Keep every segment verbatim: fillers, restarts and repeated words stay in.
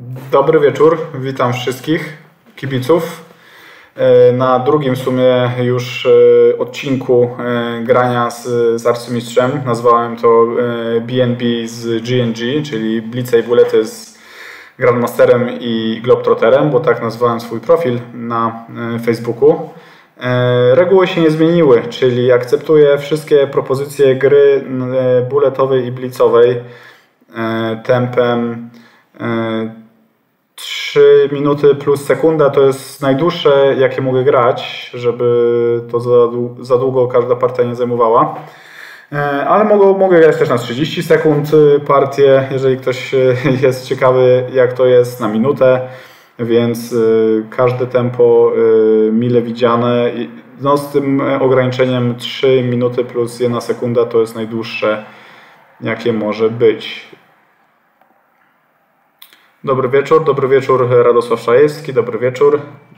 Dobry wieczór, witam wszystkich kibiców na drugim w sumie już odcinku grania z, z arcymistrzem. Nazwałem to B N B z G N G, czyli Blitze i Bullety z Grandmasterem i Globetrotterem, bo tak nazwałem swój profil na Facebooku. Reguły się nie zmieniły, czyli akceptuję wszystkie propozycje gry bulletowej i blitzowej tempem trzy minuty plus sekunda to jest najdłuższe, jakie mogę grać, żeby to za długo każda partia nie zajmowała. Ale mogę, mogę grać też na trzydzieści sekund partię, jeżeli ktoś jest ciekawy, jak to jest, na minutę, więc każde tempo mile widziane. No, z tym ograniczeniem trzy minuty plus jedna sekunda to jest najdłuższe, jakie może być. Dobry wieczór, dobry wieczór Radosław Szajewski, dobry wieczór.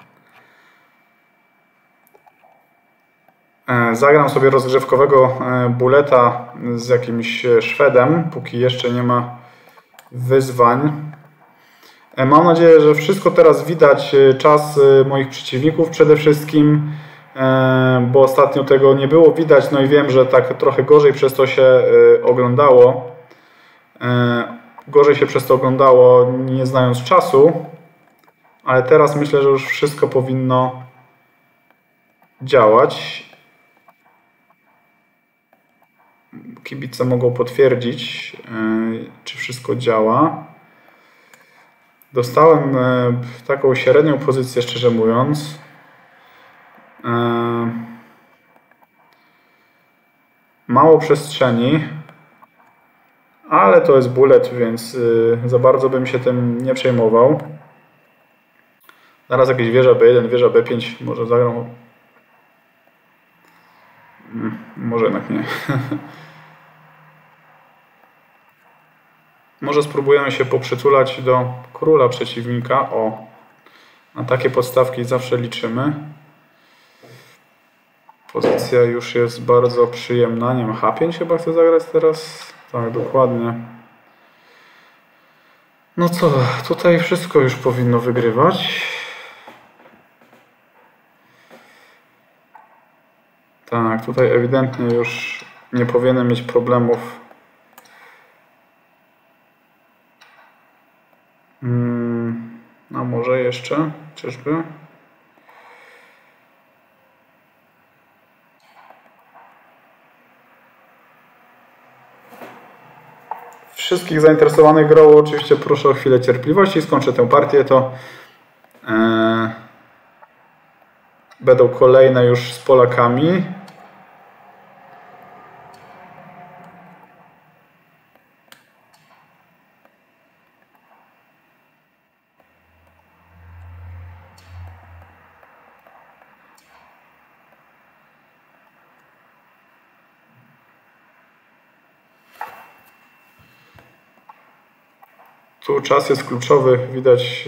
Zagram sobie rozgrzewkowego bulleta z jakimś Szwedem, póki jeszcze nie ma wyzwań. Mam nadzieję, że wszystko teraz widać, czas moich przeciwników przede wszystkim, bo ostatnio tego nie było widać, no i wiem, że tak trochę gorzej przez to się oglądało. Gorzej się przez to oglądało, nie znając czasu, ale teraz myślę, że już wszystko powinno działać. Kibice mogą potwierdzić, czy wszystko działa. Dostałem taką średnią pozycję, szczerze mówiąc. Mało przestrzeni. Ale to jest bullet, więc za bardzo bym się tym nie przejmował. Zaraz jakieś wieża B jeden, wieża B pięć, może zagram. Może jednak nie. Może spróbujemy się poprzytulać do króla przeciwnika. O, na takie podstawki zawsze liczymy. Pozycja już jest bardzo przyjemna. Nie wiem, H pięć chyba chcę zagrać teraz. Tak, dokładnie. No co, tutaj wszystko już powinno wygrywać. Tak, tutaj ewidentnie już nie powinienem mieć problemów. Hmm, a może jeszcze? Czyżby? Wszystkich zainteresowanych grą oczywiście proszę o chwilę cierpliwości. Skończę tę partię, to e, będą kolejne już z Polakami. Tu czas jest kluczowy, widać.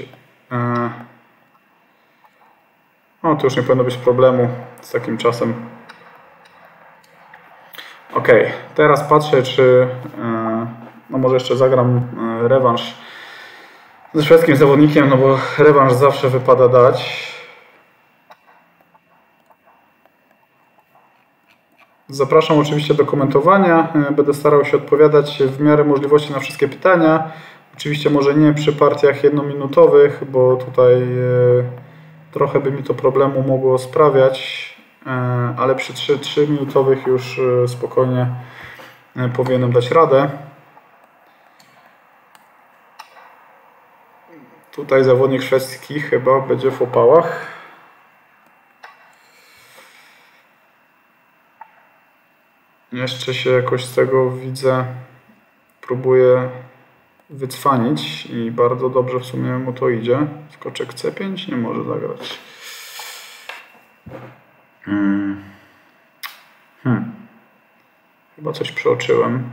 O, tu już nie powinno być problemu z takim czasem. Ok, teraz patrzę, czy no może jeszcze zagram rewanż ze szwedzkim zawodnikiem, no bo rewanż zawsze wypada dać. Zapraszam oczywiście do komentowania, będę starał się odpowiadać w miarę możliwości na wszystkie pytania. Oczywiście może nie przy partiach jednominutowych, bo tutaj trochę by mi to problemu mogło sprawiać, ale przy trzyminutowych już spokojnie powinienem dać radę. Tutaj zawodnik szwedzki chyba będzie w opałach. Jeszcze się jakoś z tego widzę, próbuję wycwanić i bardzo dobrze w sumie mu to idzie. Skoczek C pięć nie może zagrać. Hmm. Hmm. Chyba coś przeoczyłem.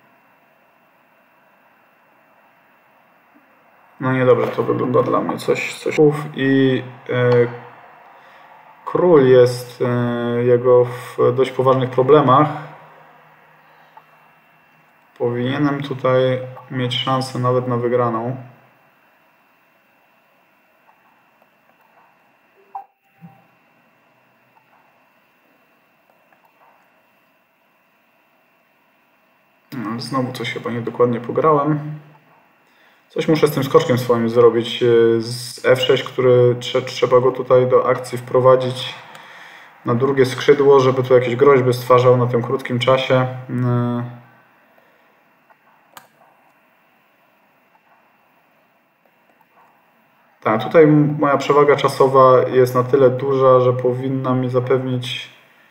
No niedobrze to wygląda dla mnie. Coś, coś. I e, król jest e, jego w dość poważnych problemach. Powinienem tutaj mieć szansę nawet na wygraną. No, znowu coś chyba niedokładnie pograłem. Coś muszę z tym skoczkiem swoim zrobić z F sześć, który trzeba go tutaj do akcji wprowadzić na drugie skrzydło, żeby tu jakieś groźby stwarzał na tym krótkim czasie. Tak, tutaj moja przewaga czasowa jest na tyle duża, że powinna mi zapewnić...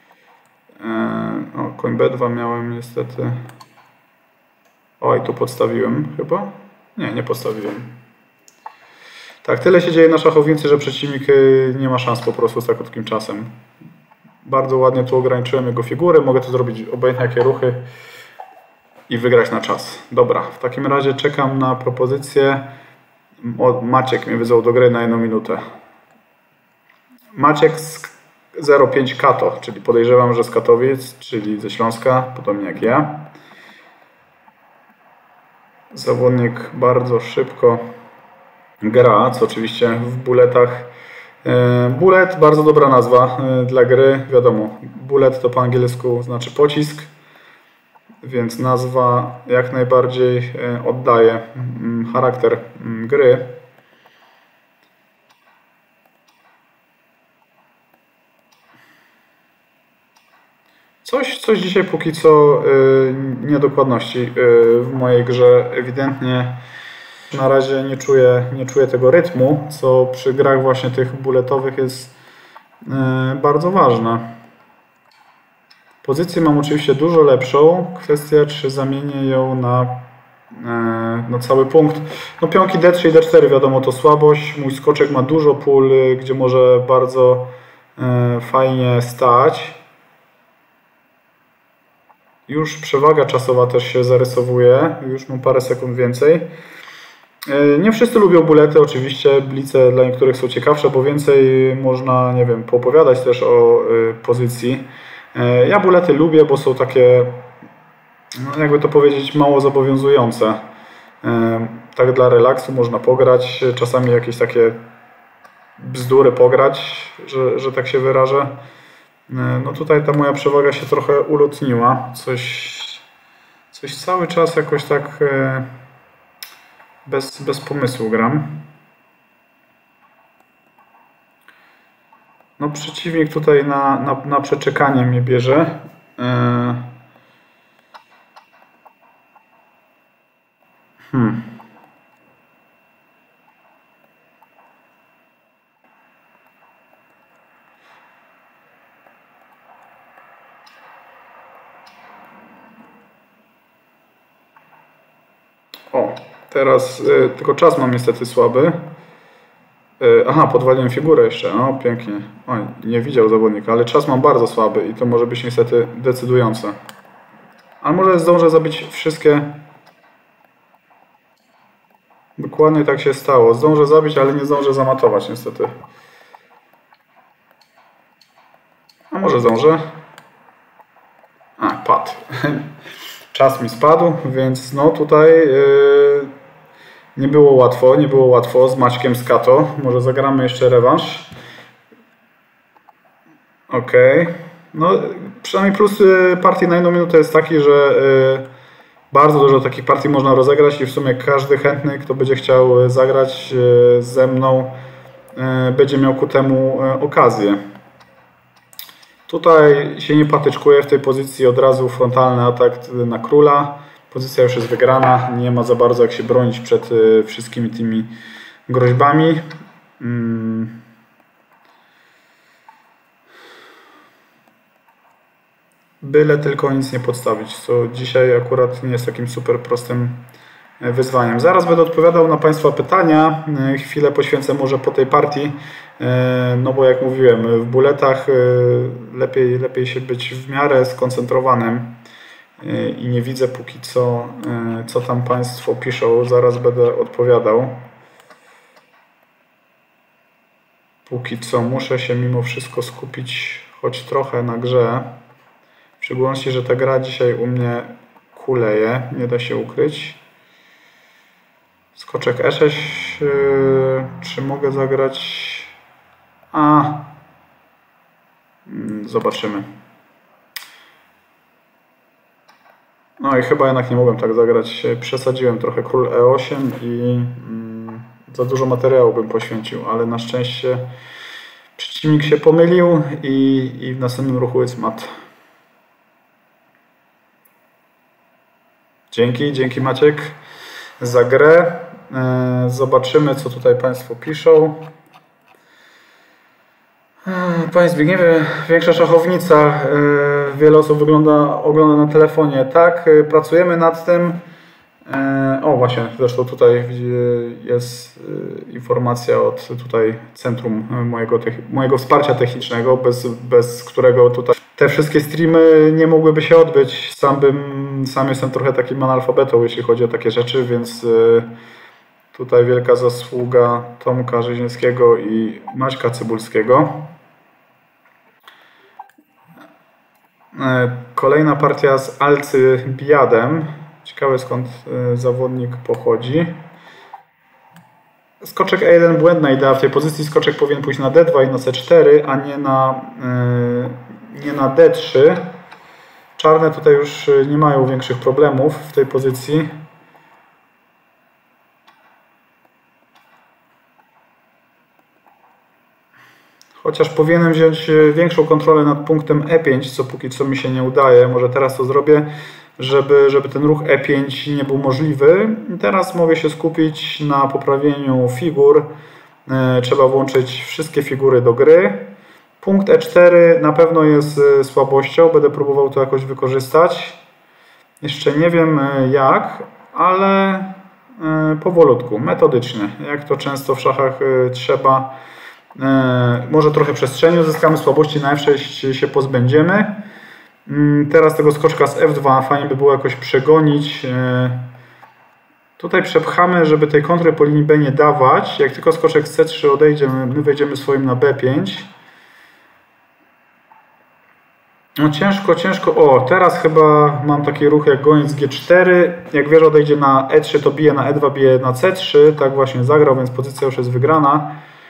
O, koń B dwa miałem niestety. Oj, tu podstawiłem chyba? Nie, nie postawiłem. Tak, tyle się dzieje na szachownicy, że przeciwnik nie ma szans po prostu z tak krótkim czasem. Bardzo ładnie tu ograniczyłem jego figurę, mogę to zrobić obojętnie jakie ruchy i wygrać na czas. Dobra, w takim razie czekam na propozycję. O, Maciek mnie wyzwał do gry na jedną minutę. Maciek z zero pięć Kato, czyli podejrzewam, że z Katowic, czyli ze Śląska, podobnie jak ja. Zawodnik bardzo szybko gra, co oczywiście w buletach. Bullet, bardzo dobra nazwa dla gry, wiadomo, bullet to po angielsku znaczy pocisk, więc nazwa jak najbardziej oddaje charakter gry. Coś, coś dzisiaj póki co yy, niedokładności yy, w mojej grze. Ewidentnie na razie nie czuję, nie czuję tego rytmu, co przy grach właśnie tych bulletowych jest yy, bardzo ważne. Pozycję mam oczywiście dużo lepszą. Kwestia, czy zamienię ją na, yy, na cały punkt. No pionki D trzy i D cztery wiadomo to słabość. Mój skoczek ma dużo pól, gdzie może bardzo yy, fajnie stać. Już przewaga czasowa też się zarysowuje, już mam parę sekund więcej. Nie wszyscy lubią bulety, oczywiście blice dla niektórych są ciekawsze, bo więcej można, nie wiem, poopowiadać też o pozycji. Ja bulety lubię, bo są takie, no jakby to powiedzieć, mało zobowiązujące. Tak dla relaksu można pograć, czasami jakieś takie bzdury pograć, że, że tak się wyrażę. No tutaj ta moja przewaga się trochę ulotniła. Coś, coś cały czas jakoś tak bez, bez pomysłu gram. No przeciwnik tutaj na, na, na przeczekanie mnie bierze. Hmm. O, teraz y, tylko czas mam niestety słaby. Y, aha, podwaliłem figurę jeszcze. No, pięknie. Oj, nie widział zawodnika, ale czas mam bardzo słaby i to może być niestety decydujące. Ale może zdążę zabić wszystkie. Dokładnie tak się stało. Zdążę zabić, ale nie zdążę zamatować niestety. A może zdążę? A, padł. Czas mi spadł, więc no tutaj yy, nie było łatwo, nie było łatwo z Maćkiem z Kato. Może zagramy jeszcze rewanż. Ok. No przynajmniej plus partii na jedną minutę jest taki, że yy, bardzo dużo takich partii można rozegrać i w sumie każdy chętny, kto będzie chciał zagrać yy, ze mną, yy, będzie miał ku temu yy, okazję. Tutaj się nie patyczkuję w tej pozycji, od razu frontalny atak na króla. Pozycja już jest wygrana, nie ma za bardzo jak się bronić przed wszystkimi tymi groźbami. Byle tylko nic nie podstawić, co dzisiaj akurat nie jest takim super prostym wyzwaniem. Zaraz będę odpowiadał na Państwa pytania. Chwilę poświęcę może po tej partii, no bo jak mówiłem, w buletach lepiej, lepiej się być w miarę skoncentrowanym i nie widzę póki co, co tam Państwo piszą. Zaraz będę odpowiadał. Póki co muszę się mimo wszystko skupić choć trochę na grze. W szczególności, że ta gra dzisiaj u mnie kuleje, nie da się ukryć. Skoczek E sześć, yy, czy mogę zagrać? A, zobaczymy. No i chyba jednak nie mogłem tak zagrać. Przesadziłem trochę król e osiem i mm, za dużo materiału bym poświęcił, ale na szczęście przeciwnik się pomylił i, i w następnym ruchu jest mat. Dzięki, dzięki Maciek za grę. Zobaczymy, co tutaj Państwo piszą. Panie Zbigniewie, większa szachownica. Wiele osób wygląda, ogląda na telefonie. Tak, pracujemy nad tym. O właśnie, zresztą tutaj jest informacja od tutaj centrum mojego, mojego wsparcia technicznego, bez, bez którego tutaj te wszystkie streamy nie mogłyby się odbyć. Sam, bym, sam jestem trochę takim analfabetą, jeśli chodzi o takie rzeczy, więc tutaj wielka zasługa Tomka Żyzińskiego i Maćka Cybulskiego. Kolejna partia z Alcybiadem. Ciekawe, skąd zawodnik pochodzi. Skoczek e jeden, błędna idea. W tej pozycji skoczek powinien pójść na d dwa i na c cztery, a nie na, nie na d trzy. Czarne tutaj już nie mają większych problemów w tej pozycji. Chociaż powinienem wziąć większą kontrolę nad punktem e pięć, co póki co mi się nie udaje. Może teraz to zrobię, żeby, żeby ten ruch e pięć nie był możliwy. I teraz mogę się skupić na poprawieniu figur. Trzeba włączyć wszystkie figury do gry. Punkt e cztery na pewno jest słabością. Będę próbował to jakoś wykorzystać. Jeszcze nie wiem jak, ale powolutku, metodycznie. Jak to często w szachach trzeba. Może trochę przestrzeni uzyskamy, słabości na f sześć się pozbędziemy. Teraz tego skoczka z f dwa fajnie by było jakoś przegonić. Tutaj przepchamy, żeby tej kontry po linii b nie dawać. Jak tylko skoczek z c trzy odejdzie, my wejdziemy swoim na b pięć. No ciężko, ciężko. O, teraz chyba mam taki ruch jak goniec g cztery. Jak wieża odejdzie na e trzy, to bije na e dwa, bije na c trzy. Tak właśnie zagrał, więc pozycja już jest wygrana.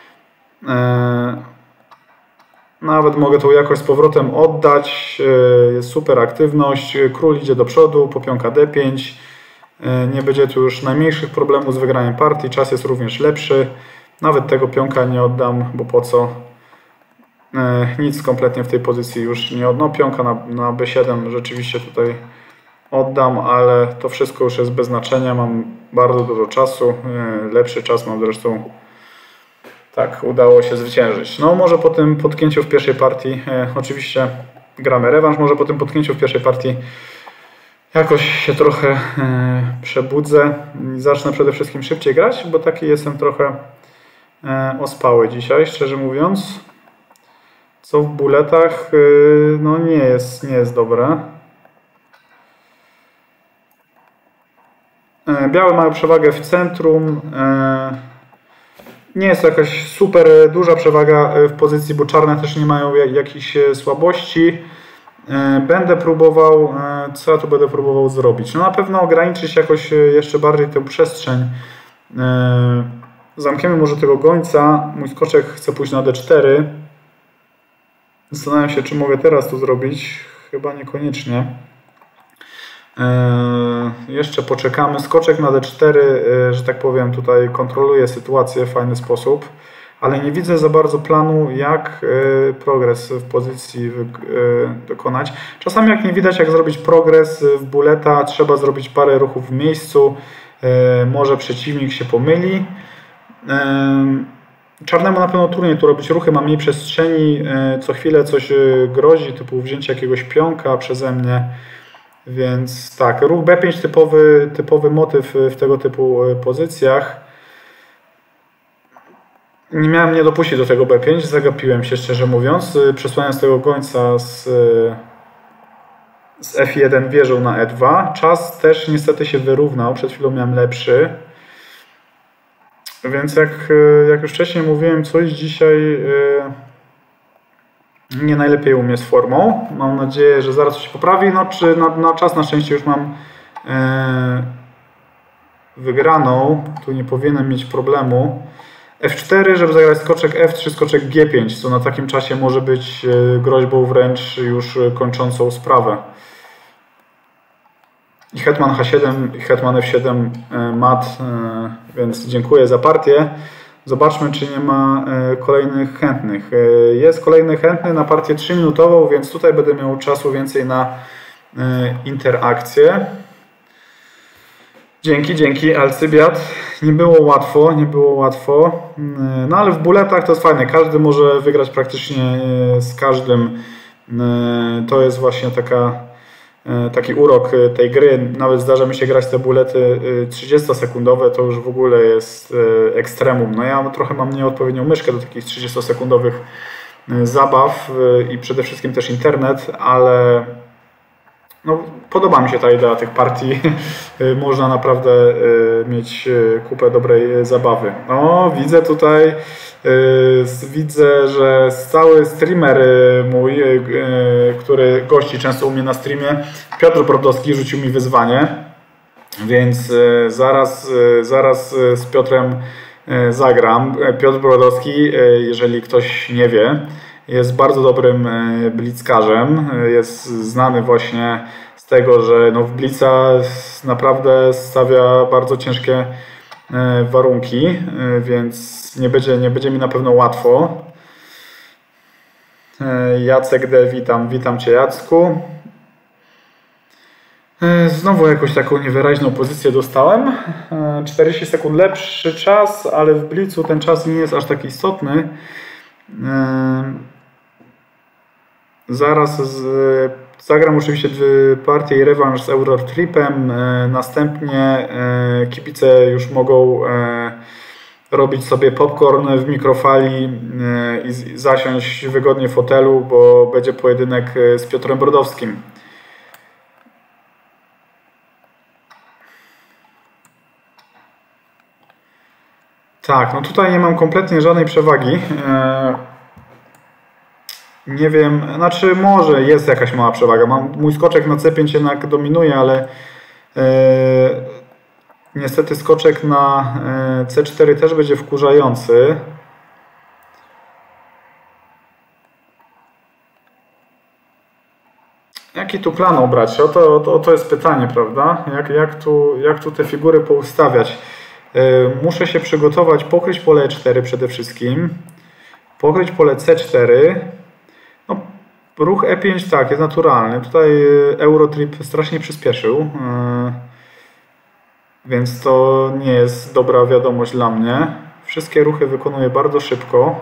Nawet mogę tą jakoś z powrotem oddać. Jest super aktywność. Król idzie do przodu, popionka d pięć. Nie będzie tu już najmniejszych problemów z wygraniem partii. Czas jest również lepszy. Nawet tego pionka nie oddam, bo po co? Nic kompletnie w tej pozycji już nie oddam. No, pionka na, na b siedem rzeczywiście tutaj oddam, ale to wszystko już jest bez znaczenia. Mam bardzo dużo czasu. Lepszy czas mam zresztą. Tak, udało się zwyciężyć. No może po tym potknięciu w pierwszej partii, e, oczywiście gramy rewanż, może po tym potknięciu w pierwszej partii jakoś się trochę e, przebudzę i zacznę przede wszystkim szybciej grać, bo taki jestem trochę e, ospały dzisiaj, szczerze mówiąc. Co w buletach e, no nie jest, nie jest dobre. E, białe mają przewagę w centrum. E, Nie jest to jakaś super duża przewaga w pozycji, bo czarne też nie mają jakichś słabości. Będę próbował, co ja tu będę próbował zrobić? No na pewno ograniczyć jakoś jeszcze bardziej tę przestrzeń. Zamkniemy może tego gońca. Mój skoczek chce pójść na d cztery. Zastanawiam się, czy mogę teraz to zrobić. Chyba niekoniecznie. Yy, jeszcze poczekamy. Skoczek na d cztery, yy, że tak powiem, tutaj kontroluje sytuację w fajny sposób, ale nie widzę za bardzo planu, jak yy, progres w pozycji yy, dokonać. Czasami jak nie widać, jak zrobić progres w buleta, trzeba zrobić parę ruchów w miejscu, yy, może przeciwnik się pomyli. Yy, czarnemu na pewno trudniej tu robić ruchy, ma mniej przestrzeni, yy, co chwilę coś yy, grozi, typu wzięcie jakiegoś pionka przeze mnie. Więc tak, ruch b pięć typowy, typowy motyw w tego typu pozycjach. Nie miałem nie dopuścić do tego b pięć, zagapiłem się szczerze mówiąc. Przesłaniając tego gońca z, z f jeden wieżą na e dwa. Czas też niestety się wyrównał, przed chwilą miałem lepszy. Więc jak, jak już wcześniej mówiłem, coś dzisiaj nie najlepiej u mnie z formą. Mam nadzieję, że zaraz się poprawi. No, czy na, na czas na szczęście już mam e, wygraną. Tu nie powinienem mieć problemu. f cztery, żeby zagrać skoczek f trzy, skoczek g pięć, co na takim czasie może być groźbą wręcz już kończącą sprawę. i hetman H siedem, i hetman F siedem mat, więc dziękuję za partię. Zobaczmy, czy nie ma kolejnych chętnych. Jest kolejny chętny na partię trzyminutową, więc tutaj będę miał czasu więcej na interakcję. Dzięki, dzięki Alcybiad. Nie było łatwo, nie było łatwo. No ale w buletach to jest fajne. Każdy może wygrać praktycznie z każdym. To jest właśnie taka, taki urok tej gry. Nawet zdarza mi się grać te bulety trzydziestosekundowe. To już w ogóle jest ekstremum. No ja trochę mam nieodpowiednią myszkę do takich trzydziestosekundowych zabaw i przede wszystkim też internet, ale no, podoba mi się ta idea tych partii. Można naprawdę mieć kupę dobrej zabawy. O, widzę tutaj, widzę, że stały streamer mój, który gości często u mnie na streamie, Piotr Brodowski, rzucił mi wyzwanie, więc zaraz, zaraz z Piotrem zagram. Piotr Brodowski, jeżeli ktoś nie wie, jest bardzo dobrym blitzkarzem. Jest znany właśnie z tego, że no w blitza naprawdę stawia bardzo ciężkie warunki, więc nie będzie, nie będzie mi na pewno łatwo. Jacek D, witam, witam Cię Jacku. Znowu jakąś taką niewyraźną pozycję dostałem. czterdzieści sekund lepszy czas, ale w blitzu ten czas nie jest aż tak istotny. Zaraz z, zagram oczywiście dwie partie i rewanż z Eurotripem. Następnie kibice już mogą robić sobie popcorn w mikrofali i zasiąść wygodnie w fotelu, bo będzie pojedynek z Piotrem Brodowskim. Tak, no tutaj nie mam kompletnie żadnej przewagi. Nie wiem, znaczy może jest jakaś mała przewaga. Mam, mój skoczek na C pięć jednak dominuje, ale e, niestety skoczek na C cztery też będzie wkurzający. Jaki tu plan obrać? O to, o to jest pytanie, prawda? Jak, jak, tu, jak tu te figury poustawiać? E, muszę się przygotować, pokryć pole E cztery przede wszystkim, pokryć pole C cztery. No, ruch E pięć tak, jest naturalny. Tutaj Eurotrip strasznie przyspieszył, więc to nie jest dobra wiadomość dla mnie. Wszystkie ruchy wykonuję bardzo szybko.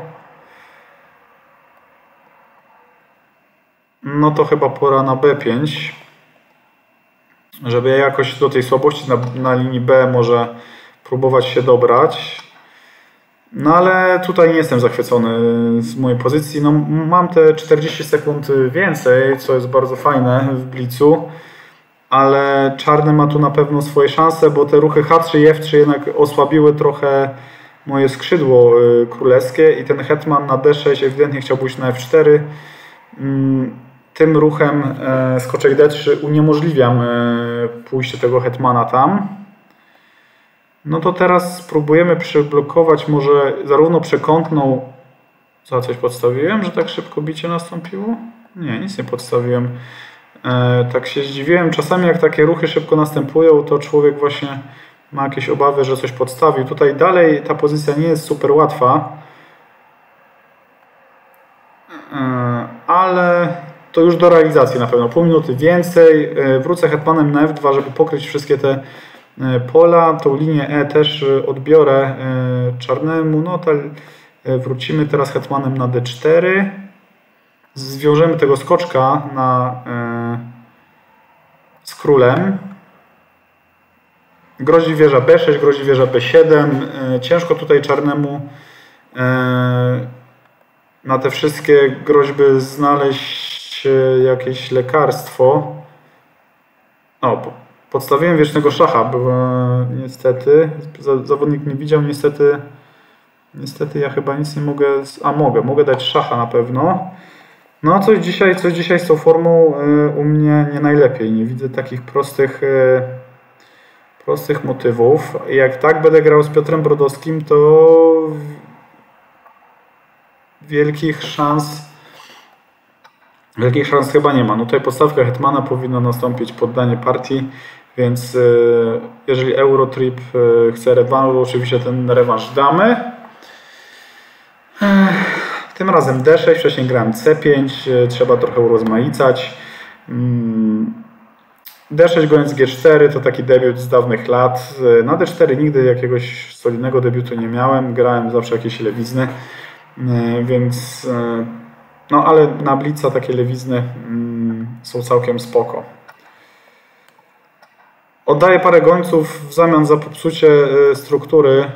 No to chyba pora na B pięć, żeby jakoś do tej słabości na, na linii B może próbować się dobrać. No ale tutaj nie jestem zachwycony z mojej pozycji. No, mam te czterdzieści sekund więcej, co jest bardzo fajne w blitzu, ale czarny ma tu na pewno swoje szanse, bo te ruchy H trzy i F trzy jednak osłabiły trochę moje skrzydło królewskie i ten hetman na D sześć ewidentnie chciał pójść na F cztery. Tym ruchem skoczek D trzy uniemożliwiam pójście tego hetmana tam. No to teraz spróbujemy przyblokować może zarówno przekątną... Co, coś podstawiłem, że tak szybko bicie nastąpiło? Nie, nic nie podstawiłem. E, tak się zdziwiłem. Czasami jak takie ruchy szybko następują, to człowiek właśnie ma jakieś obawy, że coś podstawił. Tutaj dalej ta pozycja nie jest super łatwa. E, ale to już do realizacji na pewno. Pół minuty więcej. E, wrócę hetmanem na F dwa, żeby pokryć wszystkie te pola. Tą linię E też odbiorę czarnemu. No to wrócimy teraz hetmanem na D cztery. Zwiążemy tego skoczka na, z królem. Grozi wieża B sześć, grozi wieża B siedem. Ciężko tutaj czarnemu na te wszystkie groźby znaleźć jakieś lekarstwo. O, podstawiłem wiecznego szacha, bo niestety zawodnik nie widział, niestety niestety ja chyba nic nie mogę, a mogę, mogę dać szacha na pewno. No coś dzisiaj, coś dzisiaj z tą formą u mnie nie najlepiej, nie widzę takich prostych prostych motywów. Jak tak będę grał z Piotrem Brodowskim, to wielkich szans Wielkich szans chyba nie ma. No tutaj podstawka hetmana powinno nastąpić poddanie partii. Więc jeżeli Eurotrip chce rewanżu, oczywiście ten rewanż damy. Tym razem D sześć, wcześniej grałem C pięć, trzeba trochę urozmaicać. D sześć goniec G cztery to taki debiut z dawnych lat. Na D cztery nigdy jakiegoś solidnego debiutu nie miałem, grałem zawsze jakieś lewizny, więc no ale na blitza takie lewizny są całkiem spoko. Oddaję parę gońców w zamian za popsucie struktury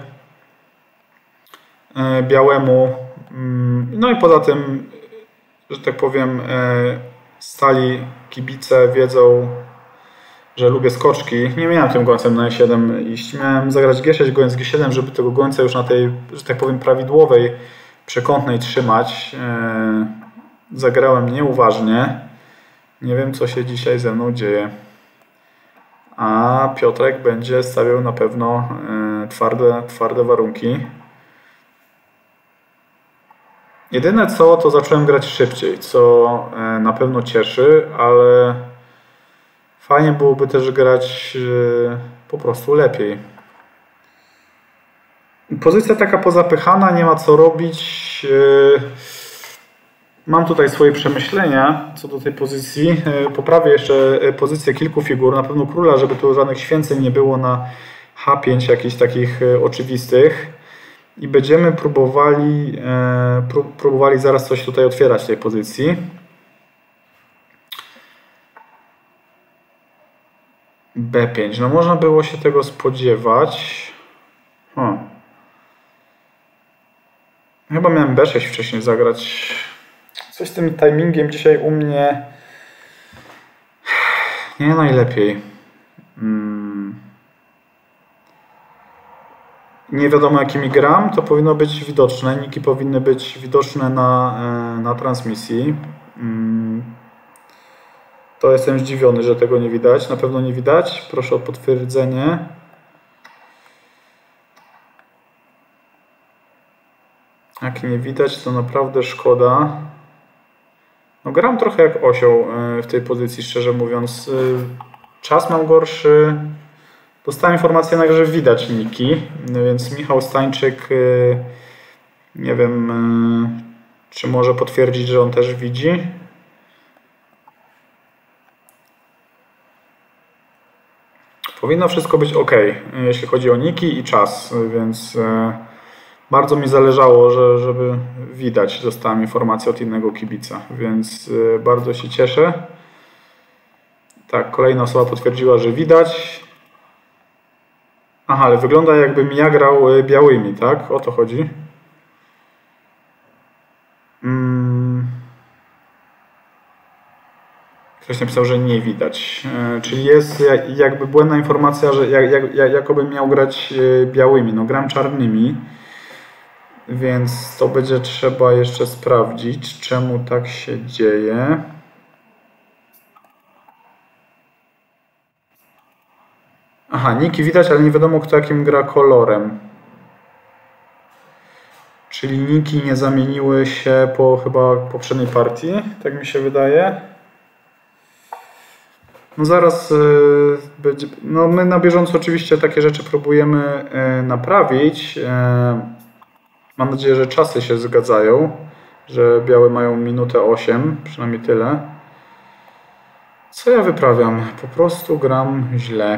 białemu. No i poza tym, że tak powiem, stali kibice wiedzą, że lubię skoczki. Nie miałem tym gońcem na E siedem iść. Miałem zagrać G sześć, gońc G siedem, żeby tego gońca już na tej, że tak powiem, prawidłowej przekątnej trzymać. Zagrałem nieuważnie. Nie wiem, co się dzisiaj ze mną dzieje. A Piotrek będzie stawiał na pewno twarde, twarde warunki. Jedyne co, to zacząłem grać szybciej, co na pewno cieszy, ale fajnie byłoby też grać po prostu lepiej. Pozycja taka pozapychana, nie ma co robić. Mam tutaj swoje przemyślenia co do tej pozycji. Poprawię jeszcze pozycję kilku figur, na pewno króla, żeby tu żadnych święceń nie było na H pięć, jakichś takich oczywistych. I będziemy próbowali, próbowali zaraz coś tutaj otwierać w tej pozycji. B pięć, no można było się tego spodziewać. Hmm. Chyba miałem B sześć wcześniej zagrać. Coś z tym timingiem dzisiaj u mnie nie najlepiej. Hmm. Nie wiadomo jakimi gram, to powinno być widoczne. Niki powinny być widoczne na, na transmisji. Hmm. To jestem zdziwiony, że tego nie widać. Na pewno nie widać. Proszę o potwierdzenie. Jak nie widać, to naprawdę szkoda. No, gram trochę jak osioł w tej pozycji, szczerze mówiąc. Czas mam gorszy. Dostałem informację, że widać niki, więc Michał Stańczyk, nie wiem, czy może potwierdzić, że on też widzi. Powinno wszystko być ok, jeśli chodzi o niki i czas, więc bardzo mi zależało, że, żeby widać. Dostałem informację od innego kibica, więc bardzo się cieszę. Tak, kolejna osoba potwierdziła, że widać. Aha, ale wygląda jakbym ja grał białymi, tak? O to chodzi. Hmm. Ktoś napisał, że nie widać. E, czyli jest jakby błędna informacja, że jak, jak, jakobym miał grać białymi. No gram czarnymi. Więc to będzie trzeba jeszcze sprawdzić, czemu tak się dzieje. Aha, niki widać, ale nie wiadomo, kto jakim gra kolorem. Czyli niki nie zamieniły się po chyba poprzedniej partii, tak mi się wydaje. No zaraz yy, będzie. No my na bieżąco oczywiście takie rzeczy próbujemy yy, naprawić. Yy, mam nadzieję, że czasy się zgadzają, że białe mają minutę osiem, przynajmniej tyle. Co ja wyprawiam? Po prostu gram źle.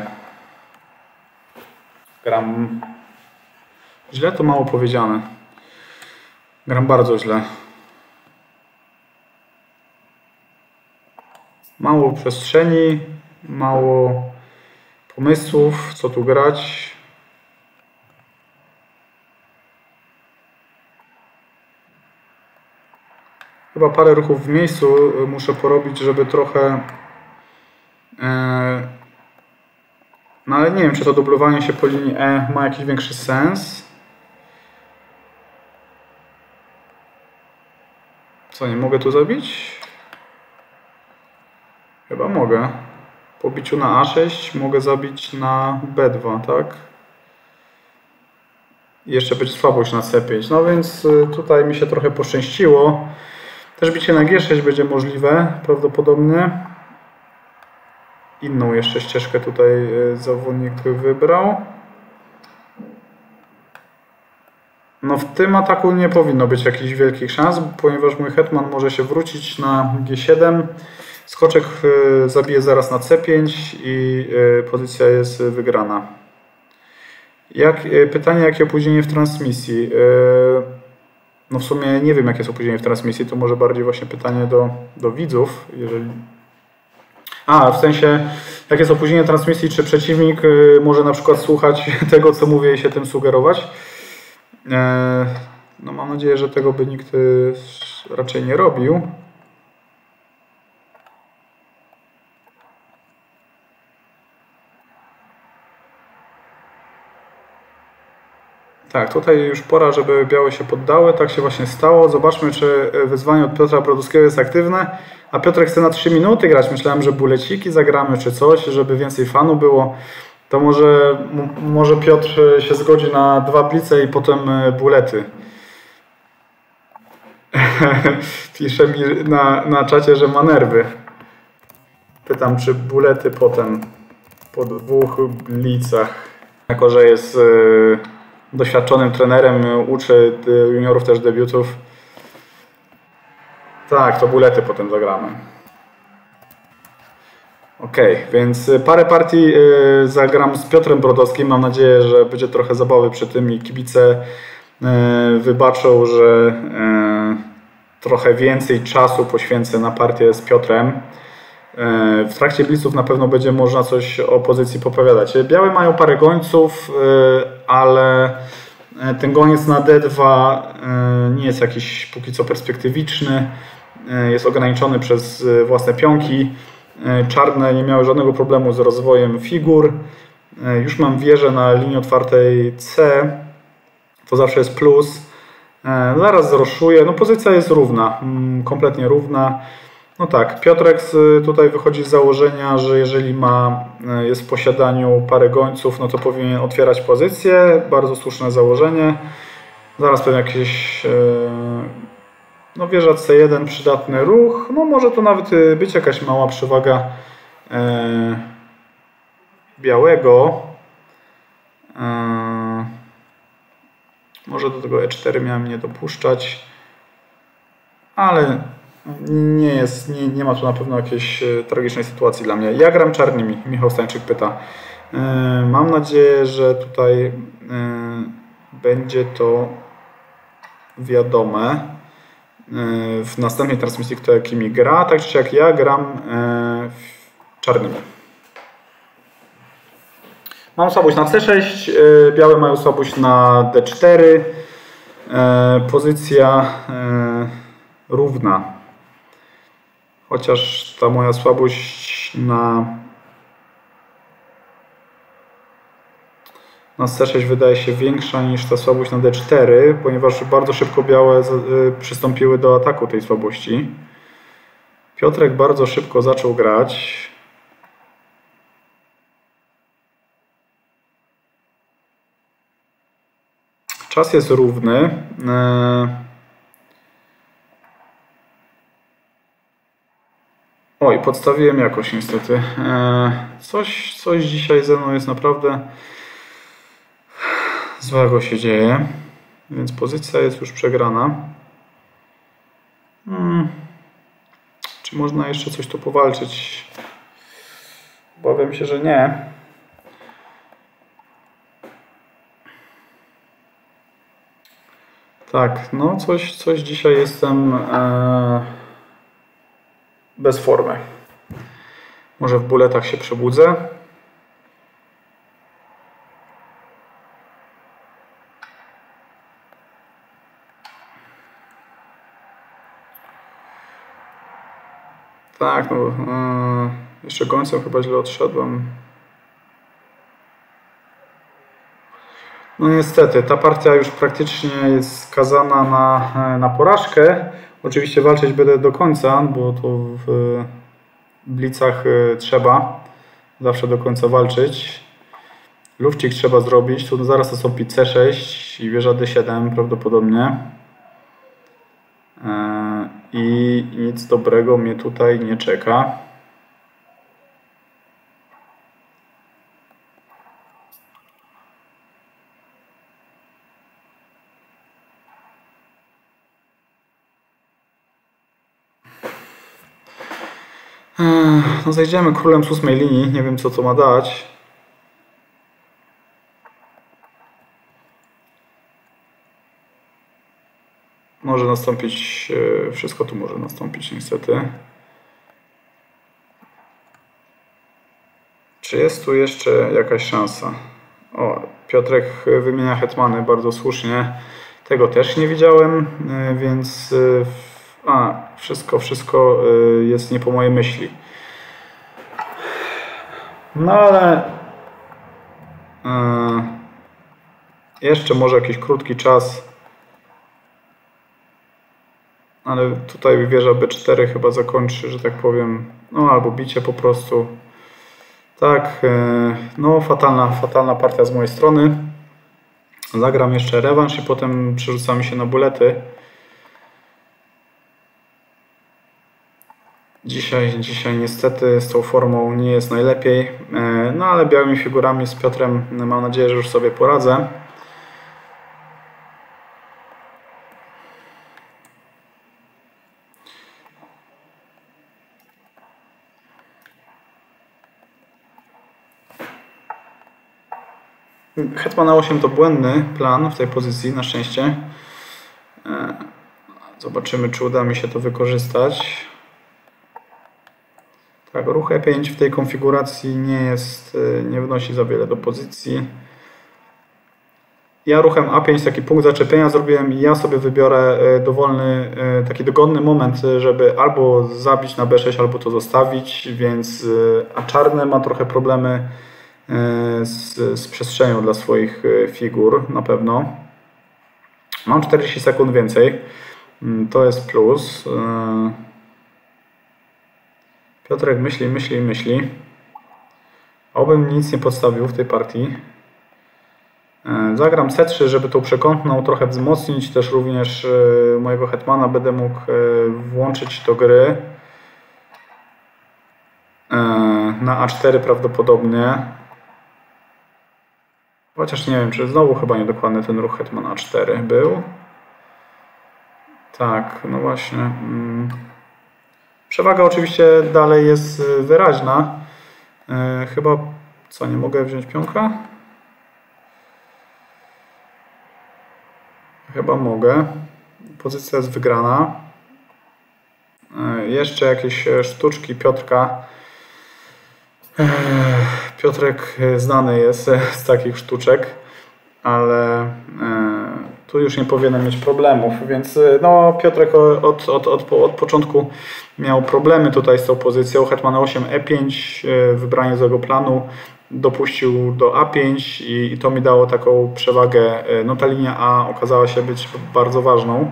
Gram źle, to mało powiedziane. Gram bardzo źle. Mało przestrzeni, mało pomysłów, co tu grać. Chyba parę ruchów w miejscu muszę porobić, żeby trochę... Yy, No ale nie wiem, czy to dublowanie się po linii E ma jakiś większy sens. Co, nie mogę tu zabić? Chyba mogę. Po biciu na A sześć mogę zabić na B dwa, tak? I jeszcze być słabość na C pięć. No więc tutaj mi się trochę poszczęściło. Też bicie na G sześć będzie możliwe, prawdopodobnie. inną jeszcze ścieżkę tutaj zawodnik wybrał. No w tym ataku nie powinno być jakichś wielkich szans, ponieważ mój hetman może się wrócić na G siedem. Skoczek zabije zaraz na C pięć i pozycja jest wygrana. Jak, pytanie, jakie opóźnienie w transmisji? No w sumie nie wiem, jakie jest opóźnienie w transmisji, to może bardziej właśnie pytanie do, do widzów. Jeżeli... A, w sensie, jakie jest opóźnienie transmisji, czy przeciwnik może na przykład słuchać tego, co mówię i się tym sugerować? No mam nadzieję, że tego by nikt raczej nie robił. Tak, tutaj już pora, żeby białe się poddały. Tak się właśnie stało. Zobaczmy, czy wyzwanie od Piotra Brodowskiego jest aktywne. A Piotrek chce na trzy minuty grać. Myślałem, że buleciki zagramy czy coś, żeby więcej fanu było. To może, może Piotr się zgodzi na dwa blice i potem bulety. Pisze mi na, na czacie, że ma nerwy. Pytam, czy bulety potem po dwóch blicach. Jako że jest yy, doświadczonym trenerem, uczy juniorów też debiutów. Tak, to bulety potem zagramy. Ok, więc parę partii y, zagram z Piotrem Brodowskim. Mam nadzieję, że będzie trochę zabawy przy tym i kibice y, wybaczą, że y, trochę więcej czasu poświęcę na partię z Piotrem. Y, w trakcie blitzów na pewno będzie można coś o pozycji popowiadać. Białe mają parę gońców, y, ale ten goniec na D dwa y, nie jest jakiś póki co perspektywiczny. Y, jest ograniczony przez własne pionki. Czarne nie miały żadnego problemu z rozwojem figur. Już mam wieżę na linii otwartej C. To zawsze jest plus. Zaraz zroszuję. No pozycja jest równa. Kompletnie równa. No tak, Piotrek tutaj wychodzi z założenia, że jeżeli ma, jest w posiadaniu parę gońców, no to powinien otwierać pozycję. Bardzo słuszne założenie. Zaraz pewnie jakieś... No wieża C jeden, przydatny ruch. No może to nawet być jakaś mała przewaga e, białego. E, może do tego E cztery miałem nie dopuszczać. Ale nie jest, nie, nie ma tu na pewno jakiejś tragicznej sytuacji dla mnie. Ja gram czarnymi, Michał Stańczyk pyta. E, mam nadzieję, że tutaj e, będzie to wiadome w następnej transmisji, kto jakimi gra, tak czy jak ja gram czarnymi. Mam słabość na C sześć, białe mają słabość na D cztery, pozycja równa. Chociaż ta moja słabość na na C sześć wydaje się większa niż ta słabość na D cztery, ponieważ bardzo szybko białe przystąpiły do ataku tej słabości. Piotrek bardzo szybko zaczął grać. Czas jest równy. Oj, podstawiłem jakoś niestety. Coś, coś dzisiaj ze mną jest naprawdę... złego się dzieje, więc pozycja jest już przegrana. Hmm. Czy można jeszcze coś tu powalczyć? Obawiam się, że nie. Tak, no coś, coś dzisiaj jestem e, bez formy. Może w buletach się przebudzę. Tak, no, yy, jeszcze końcem chyba źle odszedłem. No niestety, ta partia już praktycznie jest skazana na, na porażkę. Oczywiście walczyć będę do końca, bo to w blitzach trzeba zawsze do końca walczyć. Lufcik trzeba zrobić, tu zaraz nastąpi C sześć i wieża D siedem prawdopodobnie. I nic dobrego mnie tutaj nie czeka. No zajdziemy królem z ósmej linii, nie wiem co to ma dać. Może nastąpić, wszystko tu może nastąpić niestety. Czy jest tu jeszcze jakaś szansa? O, Piotrek wymienia hetmany bardzo słusznie. Tego też nie widziałem, więc a, wszystko, wszystko jest nie po mojej myśli. No ale jeszcze może jakiś krótki czas. Ale tutaj wieża B cztery chyba zakończy, że tak powiem, no albo bicie po prostu. Tak, no fatalna, fatalna partia z mojej strony. Zagram jeszcze rewanż i potem przerzucamy się na bulety. Dzisiaj, dzisiaj niestety z tą formą nie jest najlepiej, no ale białymi figurami z Piotrem mam nadzieję, że już sobie poradzę. Hetman A osiem to błędny plan w tej pozycji, na szczęście. Zobaczymy, czy uda mi się to wykorzystać. Tak, ruch E pięć w tej konfiguracji nie jest, nie wnosi za wiele do pozycji. Ja ruchem A pięć taki punkt zaczepienia zrobiłem i ja sobie wybiorę dowolny, taki dogodny moment, żeby albo zabić na B sześć, albo to zostawić, więc a czarny ma trochę problemy z, z przestrzenią dla swoich figur na pewno. Mam czterdzieści sekund więcej, to jest plus. Piotrek myśli, myśli, myśli. Obym nic nie podstawił w tej partii. Zagram C trzy, żeby tą przekątną trochę wzmocnić. Też również mojego hetmana będę mógł włączyć do gry. Na A cztery prawdopodobnie. Chociaż nie wiem, czy znowu chyba niedokładny ten ruch hetman A cztery był. Tak, no właśnie. Przewaga oczywiście dalej jest wyraźna. Chyba, co, nie mogę wziąć pionka? Chyba mogę. Pozycja jest wygrana. Jeszcze jakieś sztuczki Piotrka. Piotrek znany jest z takich sztuczek, ale tu już nie powinienem mieć problemów, więc no Piotrek od, od, od, od początku miał problemy tutaj z tą pozycją. Hetman A osiem E pięć, wybranie złego planu, dopuścił do A pięć i, i to mi dało taką przewagę. No ta linia A okazała się być bardzo ważną.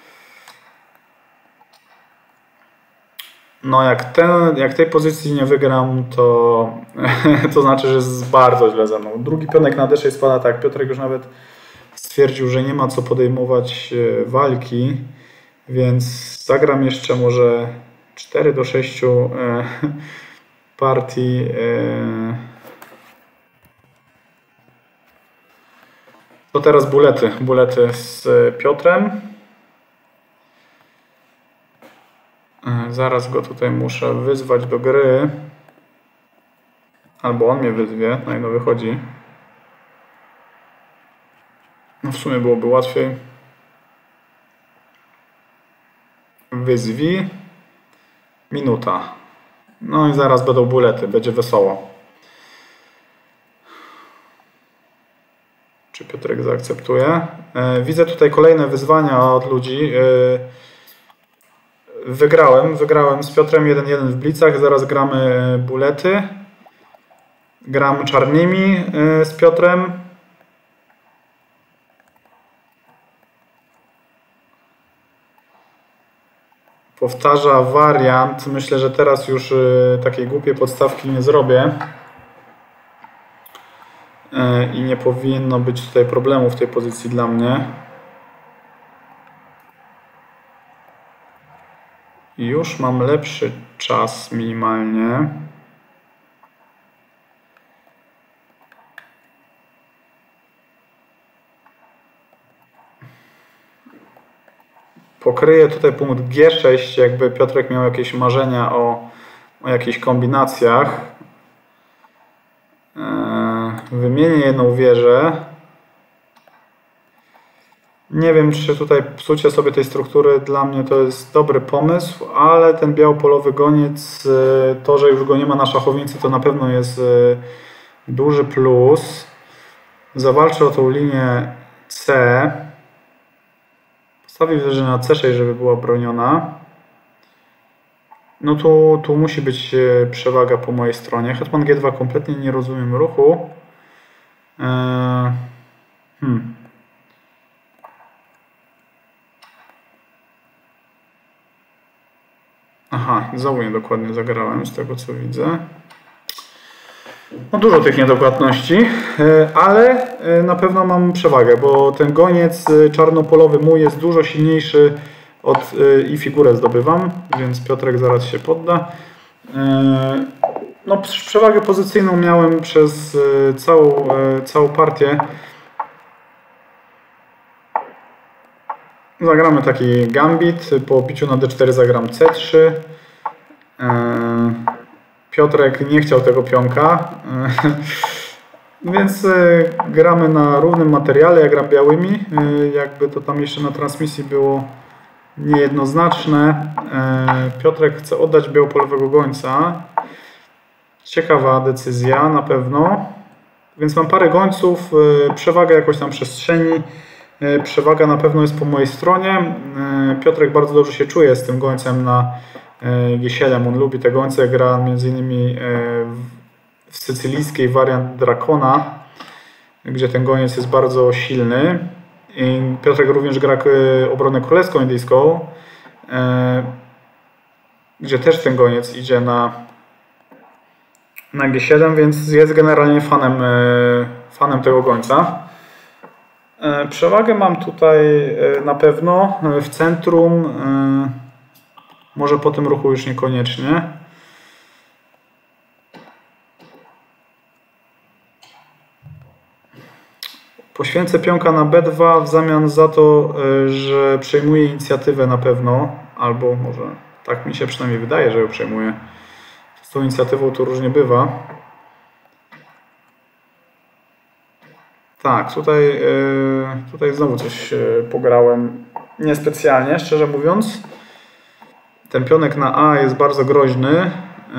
No jak, ten, jak tej pozycji nie wygram, to, to znaczy, że jest bardzo źle ze mną. Drugi pionek na D sześć spada tak. Piotrek już nawet stwierdził, że nie ma co podejmować walki, więc zagram jeszcze może cztery do sześciu partii. To teraz bulety. Bulety z Piotrem. Zaraz go tutaj muszę wyzwać do gry. Albo on mnie wyzwie, no i no wychodzi. No w sumie byłoby łatwiej. Wyzwij. Minuta. No i zaraz będą bulety, będzie wesoło. Czy Piotrek zaakceptuje? Widzę tutaj kolejne wyzwania od ludzi. Wygrałem, wygrałem z Piotrem jeden jeden w blicach, zaraz gramy bulety. Gram czarnymi z Piotrem. Powtarza wariant. Myślę, że teraz już takiej głupiej podstawki nie zrobię. I nie powinno być tutaj problemu w tej pozycji dla mnie. Już mam lepszy czas minimalnie. Pokryję tutaj punkt G sześć, jakby Piotrek miał jakieś marzenia o o jakichś kombinacjach. Wymienię jedną wieżę. Nie wiem, czy tutaj psucie sobie tej struktury dla mnie to jest dobry pomysł, ale ten białopolowy goniec, to, że już go nie ma na szachownicy, to na pewno jest duży plus. Zawalczę o tą linię C. Postawię wieżę na C sześć, żeby była broniona. No tu, tu musi być przewaga po mojej stronie. Hetman G dwa, kompletnie nie rozumiem ruchu. Eee, hmm. Aha, znowu niedokładnie zagrałem z tego, co widzę. No dużo tych niedokładności, ale na pewno mam przewagę, bo ten goniec czarnopolowy mój jest dużo silniejszy od, i figurę zdobywam, więc Piotrek zaraz się podda. No, przewagę pozycyjną miałem przez całą, całą partię. Zagramy taki gambit, po biciu na D cztery zagram C trzy. Piotrek nie chciał tego pionka, więc gramy na równym materiale, ja gram białymi, jakby to tam jeszcze na transmisji było niejednoznaczne. Piotrek chce oddać białopolowego gońca. Ciekawa decyzja na pewno, więc mam parę gońców, przewaga jakoś tam przestrzeni, przewaga na pewno jest po mojej stronie. Piotrek bardzo dobrze się czuje z tym gońcem na G siedem, on lubi te gońce, gra między innymi w sycylijskiej wariant Drakona, gdzie ten goniec jest bardzo silny. I Piotrek również gra obronę królewską indyjską, gdzie też ten goniec idzie na, na G siedem, więc jest generalnie fanem, fanem tego gońca. Przewagę mam tutaj na pewno w centrum. Może po tym ruchu już niekoniecznie. Poświęcę pionka na B dwa w zamian za to, że przejmuję inicjatywę na pewno. Albo może tak mi się przynajmniej wydaje, że ją przejmuję. Z tą inicjatywą to różnie bywa. Tak, tutaj, tutaj znowu coś pograłem niespecjalnie, szczerze mówiąc. Ten pionek na A jest bardzo groźny.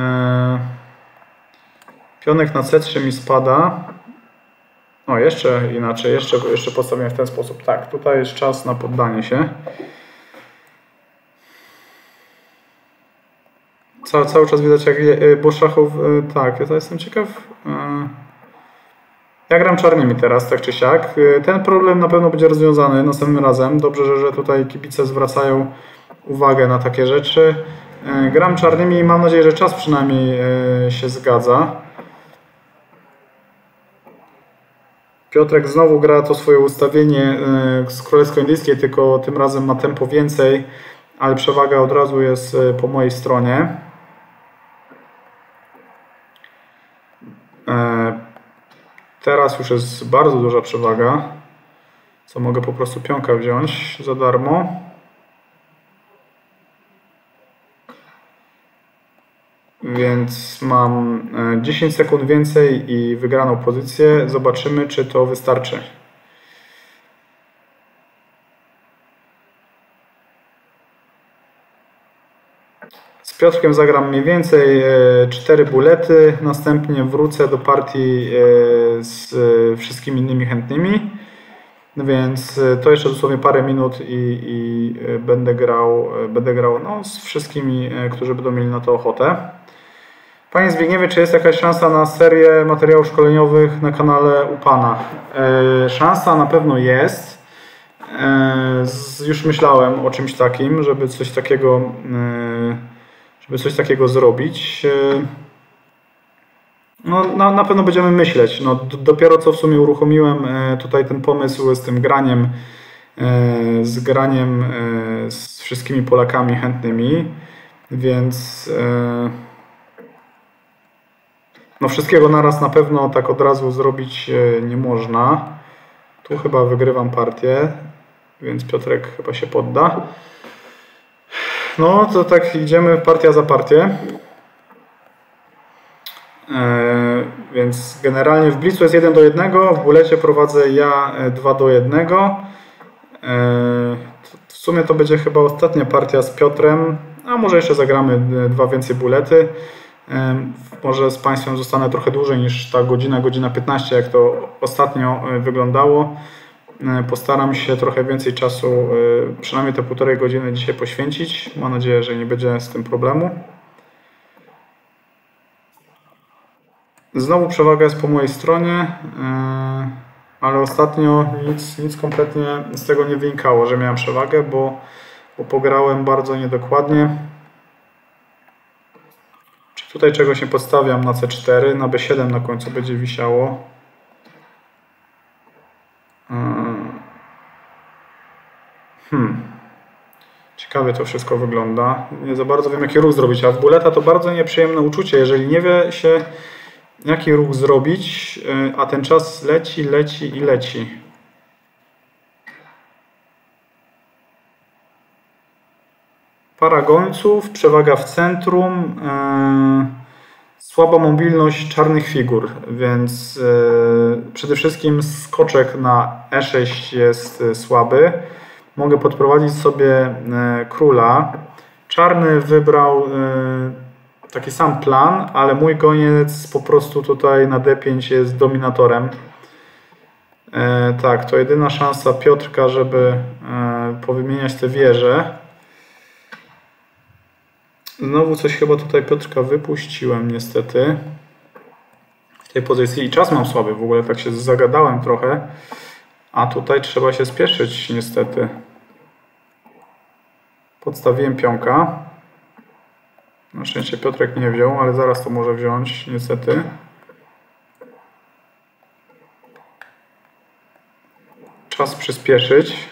Pionek na C trzy mi spada. O, jeszcze inaczej, jeszcze, jeszcze postawiłem w ten sposób. Tak, tutaj jest czas na poddanie się. Cały, cały czas widać, jak, bo szachów... Tak, ja jestem ciekaw. Ja gram czarnymi teraz, tak czy siak. Ten problem na pewno będzie rozwiązany następnym razem. Dobrze, że, że tutaj kibice zwracają uwagę na takie rzeczy. Gram czarnymi i mam nadzieję, że czas przynajmniej się zgadza. Piotrek znowu gra to swoje ustawienie z królewsko-indyjskiej, tylko tym razem ma tempo więcej, ale przewaga od razu jest po mojej stronie. Teraz już jest bardzo duża przewaga, co mogę po prostu pionka wziąć za darmo. Więc mam dziesięć sekund więcej i wygraną pozycję. Zobaczymy, czy to wystarczy. Z Piotrkiem zagram mniej więcej cztery bulety. Następnie wrócę do partii z wszystkimi innymi chętnymi. Więc to jeszcze dosłownie parę minut i, i będę grał, będę grał no, z wszystkimi, którzy będą mieli na to ochotę. Panie Zbigniewie, czy jest jakaś szansa na serię materiałów szkoleniowych na kanale u Pana? E, szansa na pewno jest. E, z, już myślałem o czymś takim, żeby coś takiego, e, żeby coś takiego zrobić. E, no, na, na pewno będziemy myśleć. No, d, dopiero co w sumie uruchomiłem e, tutaj ten pomysł z tym graniem, e, z graniem e, z wszystkimi Polakami chętnymi, więc e, no wszystkiego naraz na pewno tak od razu zrobić nie można. Tu chyba wygrywam partię, więc Piotrek chyba się podda. No to tak idziemy partia za partię. Więc generalnie w blicu jest jeden do jednego, w bulecie prowadzę ja dwa do jednego. W sumie to będzie chyba ostatnia partia z Piotrem, a może jeszcze zagramy dwa więcej bulety. Może z Państwem zostanę trochę dłużej niż ta godzina, godzina piętnaście, jak to ostatnio wyglądało. Postaram się trochę więcej czasu, przynajmniej te półtorej godziny dzisiaj poświęcić. Mam nadzieję, że nie będzie z tym problemu. Znowu przewaga jest po mojej stronie, ale ostatnio nic, nic kompletnie z tego nie wynikało, że miałem przewagę, bo, bo pograłem bardzo niedokładnie. Czy tutaj czegoś nie podstawiam na C cztery, na B siedem na końcu będzie wisiało. Hmm. Ciekawie to wszystko wygląda. Nie za bardzo wiem, jaki ruch zrobić, a w buleta to bardzo nieprzyjemne uczucie, jeżeli nie wie się, jaki ruch zrobić, a ten czas leci, leci i leci. Para gońców, przewaga w centrum, yy, słaba mobilność czarnych figur, więc yy, przede wszystkim skoczek na E sześć jest yy, słaby. Mogę podprowadzić sobie yy, króla. Czarny wybrał yy, taki sam plan, ale mój goniec po prostu tutaj na D pięć jest dominatorem. Yy, tak, to jedyna szansa Piotrka, żeby yy, powymieniać te wieże. Znowu coś chyba tutaj Piotrka wypuściłem niestety w tej pozycji i czas mam słaby, w ogóle tak się zagadałem trochę, a tutaj trzeba się spieszyć niestety. Podstawiłem pionka. Na szczęście Piotrek nie wziął, ale zaraz to może wziąć niestety. Czas przyspieszyć.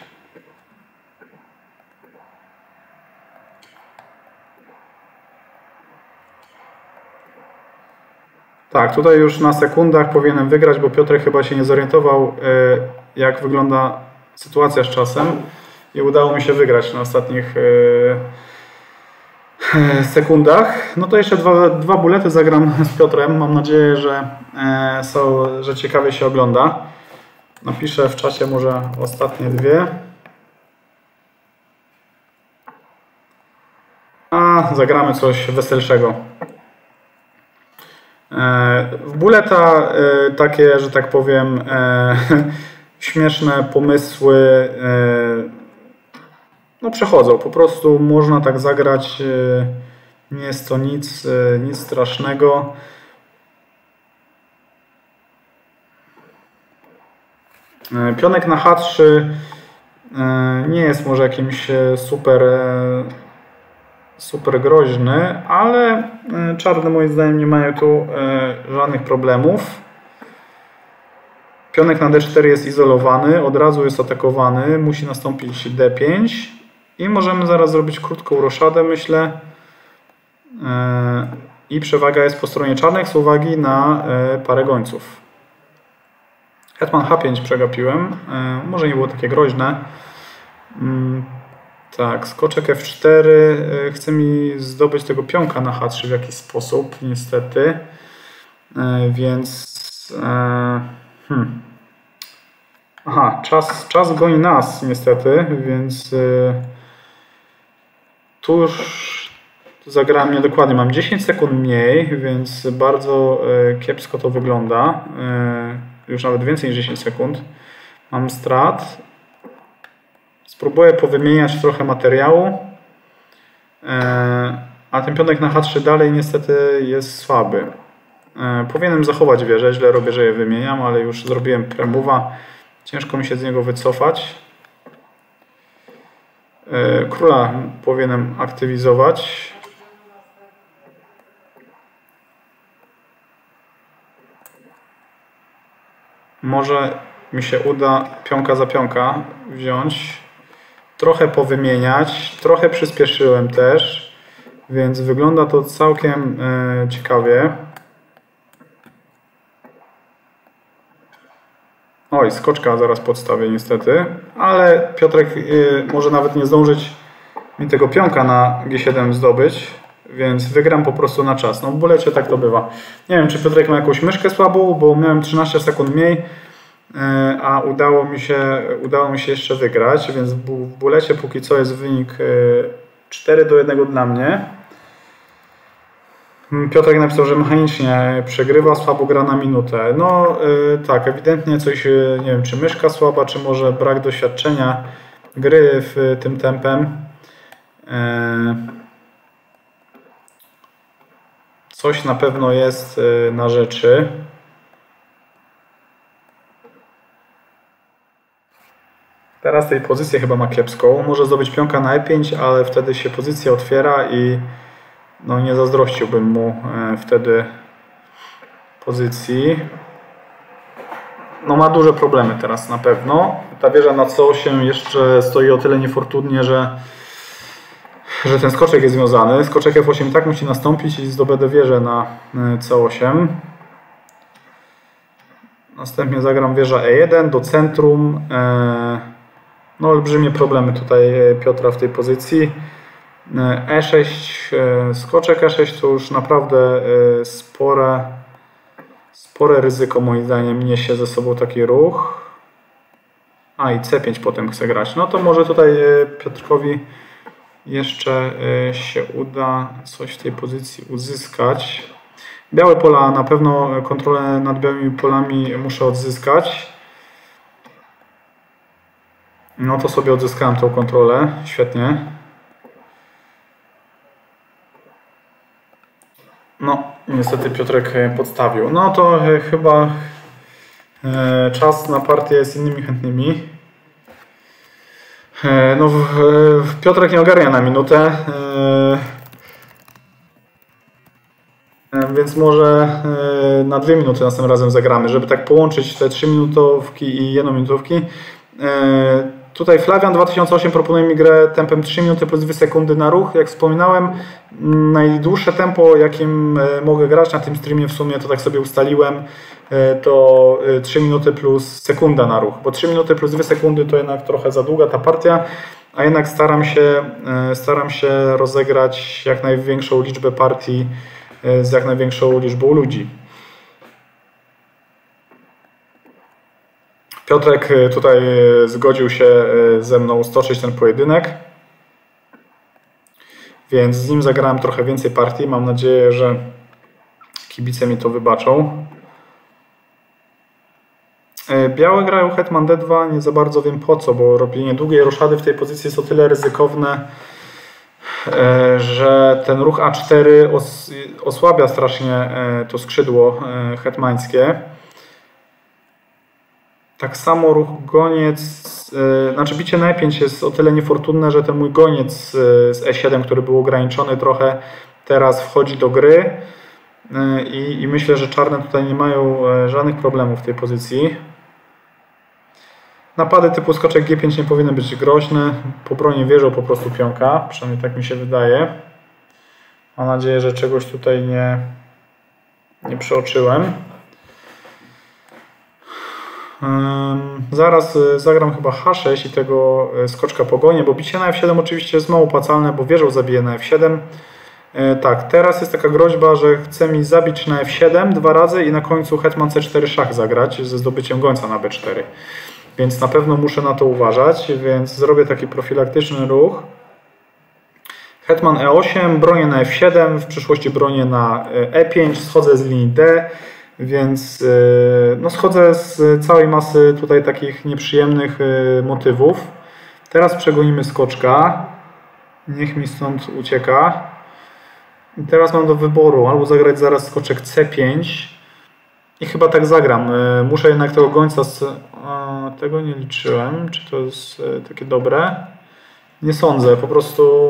Tak, tutaj już na sekundach powinienem wygrać, bo Piotrek chyba się nie zorientował, jak wygląda sytuacja z czasem i udało mi się wygrać na ostatnich sekundach. No to jeszcze dwa, dwa bulety zagram z Piotrem. Mam nadzieję, że, są, że ciekawie się ogląda. Napiszę w czacie może ostatnie dwie. A zagramy coś weselszego. W buleta takie, że tak powiem, śmieszne pomysły no przechodzą. Po prostu można tak zagrać. Nie jest to nic, nic strasznego. Pionek na H trzy nie jest może jakimś super super groźny, ale czarne moim zdaniem nie mają tu żadnych problemów. Pionek na D cztery jest izolowany, od razu jest atakowany, musi nastąpić D pięć i możemy zaraz zrobić krótką roszadę, myślę. I przewaga jest po stronie czarnych z uwagi na parę gońców. Hetman H pięć przegapiłem, może nie było takie groźne. Tak, skoczek F cztery chce mi zdobyć tego pionka na H trzy w jakiś sposób, niestety. Więc... Hmm. Aha, czas, czas goni nas, niestety, więc tu już zagrałem niedokładnie. Mam dziesięć sekund mniej, więc bardzo kiepsko to wygląda. Już nawet więcej niż dziesięć sekund. Mam strat. Spróbuję powymieniać trochę materiału, a ten pionek na H trzy dalej niestety jest słaby. Powinienem zachować wieżę, źle robię, że je wymieniam, ale już zrobiłem premove'a. Ciężko mi się z niego wycofać. Króla powinienem aktywizować. Może mi się uda pionka za pionka wziąć. Trochę powymieniać. Trochę przyspieszyłem też. Więc wygląda to całkiem e, ciekawie. Oj, skoczka zaraz podstawię niestety. Ale Piotrek e, może nawet nie zdążyć mi tego pionka na G siedem zdobyć. więc wygram po prostu na czas. No w bulecie tak to bywa. Nie wiem, czy Piotrek ma jakąś myszkę słabą, bo miałem trzynaście sekund mniej, a udało mi się, udało mi się jeszcze wygrać, więc w bulecie póki co jest wynik cztery do jednego dla mnie. Piotrek napisał, że mechanicznie przegrywa, słabo gra na minutę. No yy, tak, ewidentnie coś, nie wiem, czy myszka słaba, czy może brak doświadczenia gry w tym tempem. Yy, coś na pewno jest yy, na rzeczy. Teraz tej pozycji chyba ma kiepską. Może zdobyć pionka na e pięć, ale wtedy się pozycja otwiera i no nie zazdrościłbym mu e, wtedy pozycji. No ma duże problemy teraz na pewno. Ta wieża na c osiem jeszcze stoi o tyle niefortunnie, że, że ten skoczek jest związany. Skoczek f osiem tak musi nastąpić i zdobędę wieżę na c osiem. Następnie zagram wieża e jeden do centrum. E, no olbrzymie problemy tutaj Piotra w tej pozycji. e sześć, skoczek e sześć to już naprawdę spore, spore ryzyko moim zdaniem niesie ze sobą taki ruch. A i c pięć potem chce grać. No to może tutaj Piotrkowi jeszcze się uda coś w tej pozycji uzyskać. Białe pola, na pewno kontrolę nad białymi polami muszę odzyskać. No to sobie odzyskałem tą kontrolę. Świetnie. No, niestety Piotrek podstawił. No to chyba czas na partię z innymi chętnymi. No, Piotrek nie ogarnia na minutę. Więc może na dwie minuty następnym razem zagramy, żeby tak połączyć te trzy minutówki i jednominutówki. Tutaj Flavian dwa tysiące osiem proponuje mi grę tempem trzy minuty plus dwie sekundy na ruch. Jak wspominałem, najdłuższe tempo, jakim mogę grać na tym streamie, w sumie to tak sobie ustaliłem, to trzy minuty plus sekunda na ruch, bo trzy minuty plus dwie sekundy to jednak trochę za długa ta partia, a jednak staram się, staram się rozegrać jak największą liczbę partii z jak największą liczbą ludzi. Piotrek tutaj zgodził się ze mną stoczyć ten pojedynek, więc z nim zagrałem trochę więcej partii. Mam nadzieję, że kibice mi to wybaczą. Białe grają hetman d dwa, nie za bardzo wiem po co, bo robienie długiej roszady w tej pozycji jest o tyle ryzykowne, że ten ruch a cztery os osłabia strasznie to skrzydło hetmańskie. Tak samo ruch goniec, yy, znaczy bicie na e pięć jest o tyle niefortunne, że ten mój goniec yy, z e siedem, który był ograniczony trochę, teraz wchodzi do gry yy, i, i myślę, że czarne tutaj nie mają yy, żadnych problemów w tej pozycji. Napady typu skoczek g pięć nie powinny być groźne, po bronie wieżą po prostu pionka, przynajmniej tak mi się wydaje. Mam nadzieję, że czegoś tutaj nie, nie przeoczyłem. Zaraz zagram chyba h sześć i tego skoczka pogonię, bo bicie na f siedem oczywiście jest mało opłacalne, bo wieżą zabiję na f siedem. Tak, teraz jest taka groźba, że chce mi zabić na f siedem dwa razy i na końcu hetman c cztery szach zagrać ze zdobyciem gońca na b cztery. Więc na pewno muszę na to uważać, więc zrobię taki profilaktyczny ruch. Hetman e osiem, bronię na f siedem, w przyszłości bronię na e pięć, schodzę z linii d. Więc no, schodzę z całej masy tutaj takich nieprzyjemnych motywów. Teraz przegonimy skoczka. Niech mi stąd ucieka. I teraz mam do wyboru albo zagrać zaraz skoczek c pięć. I chyba tak zagram. Muszę jednak tego gońca... Z... A, tego nie liczyłem. Czy to jest takie dobre? Nie sądzę. Po prostu...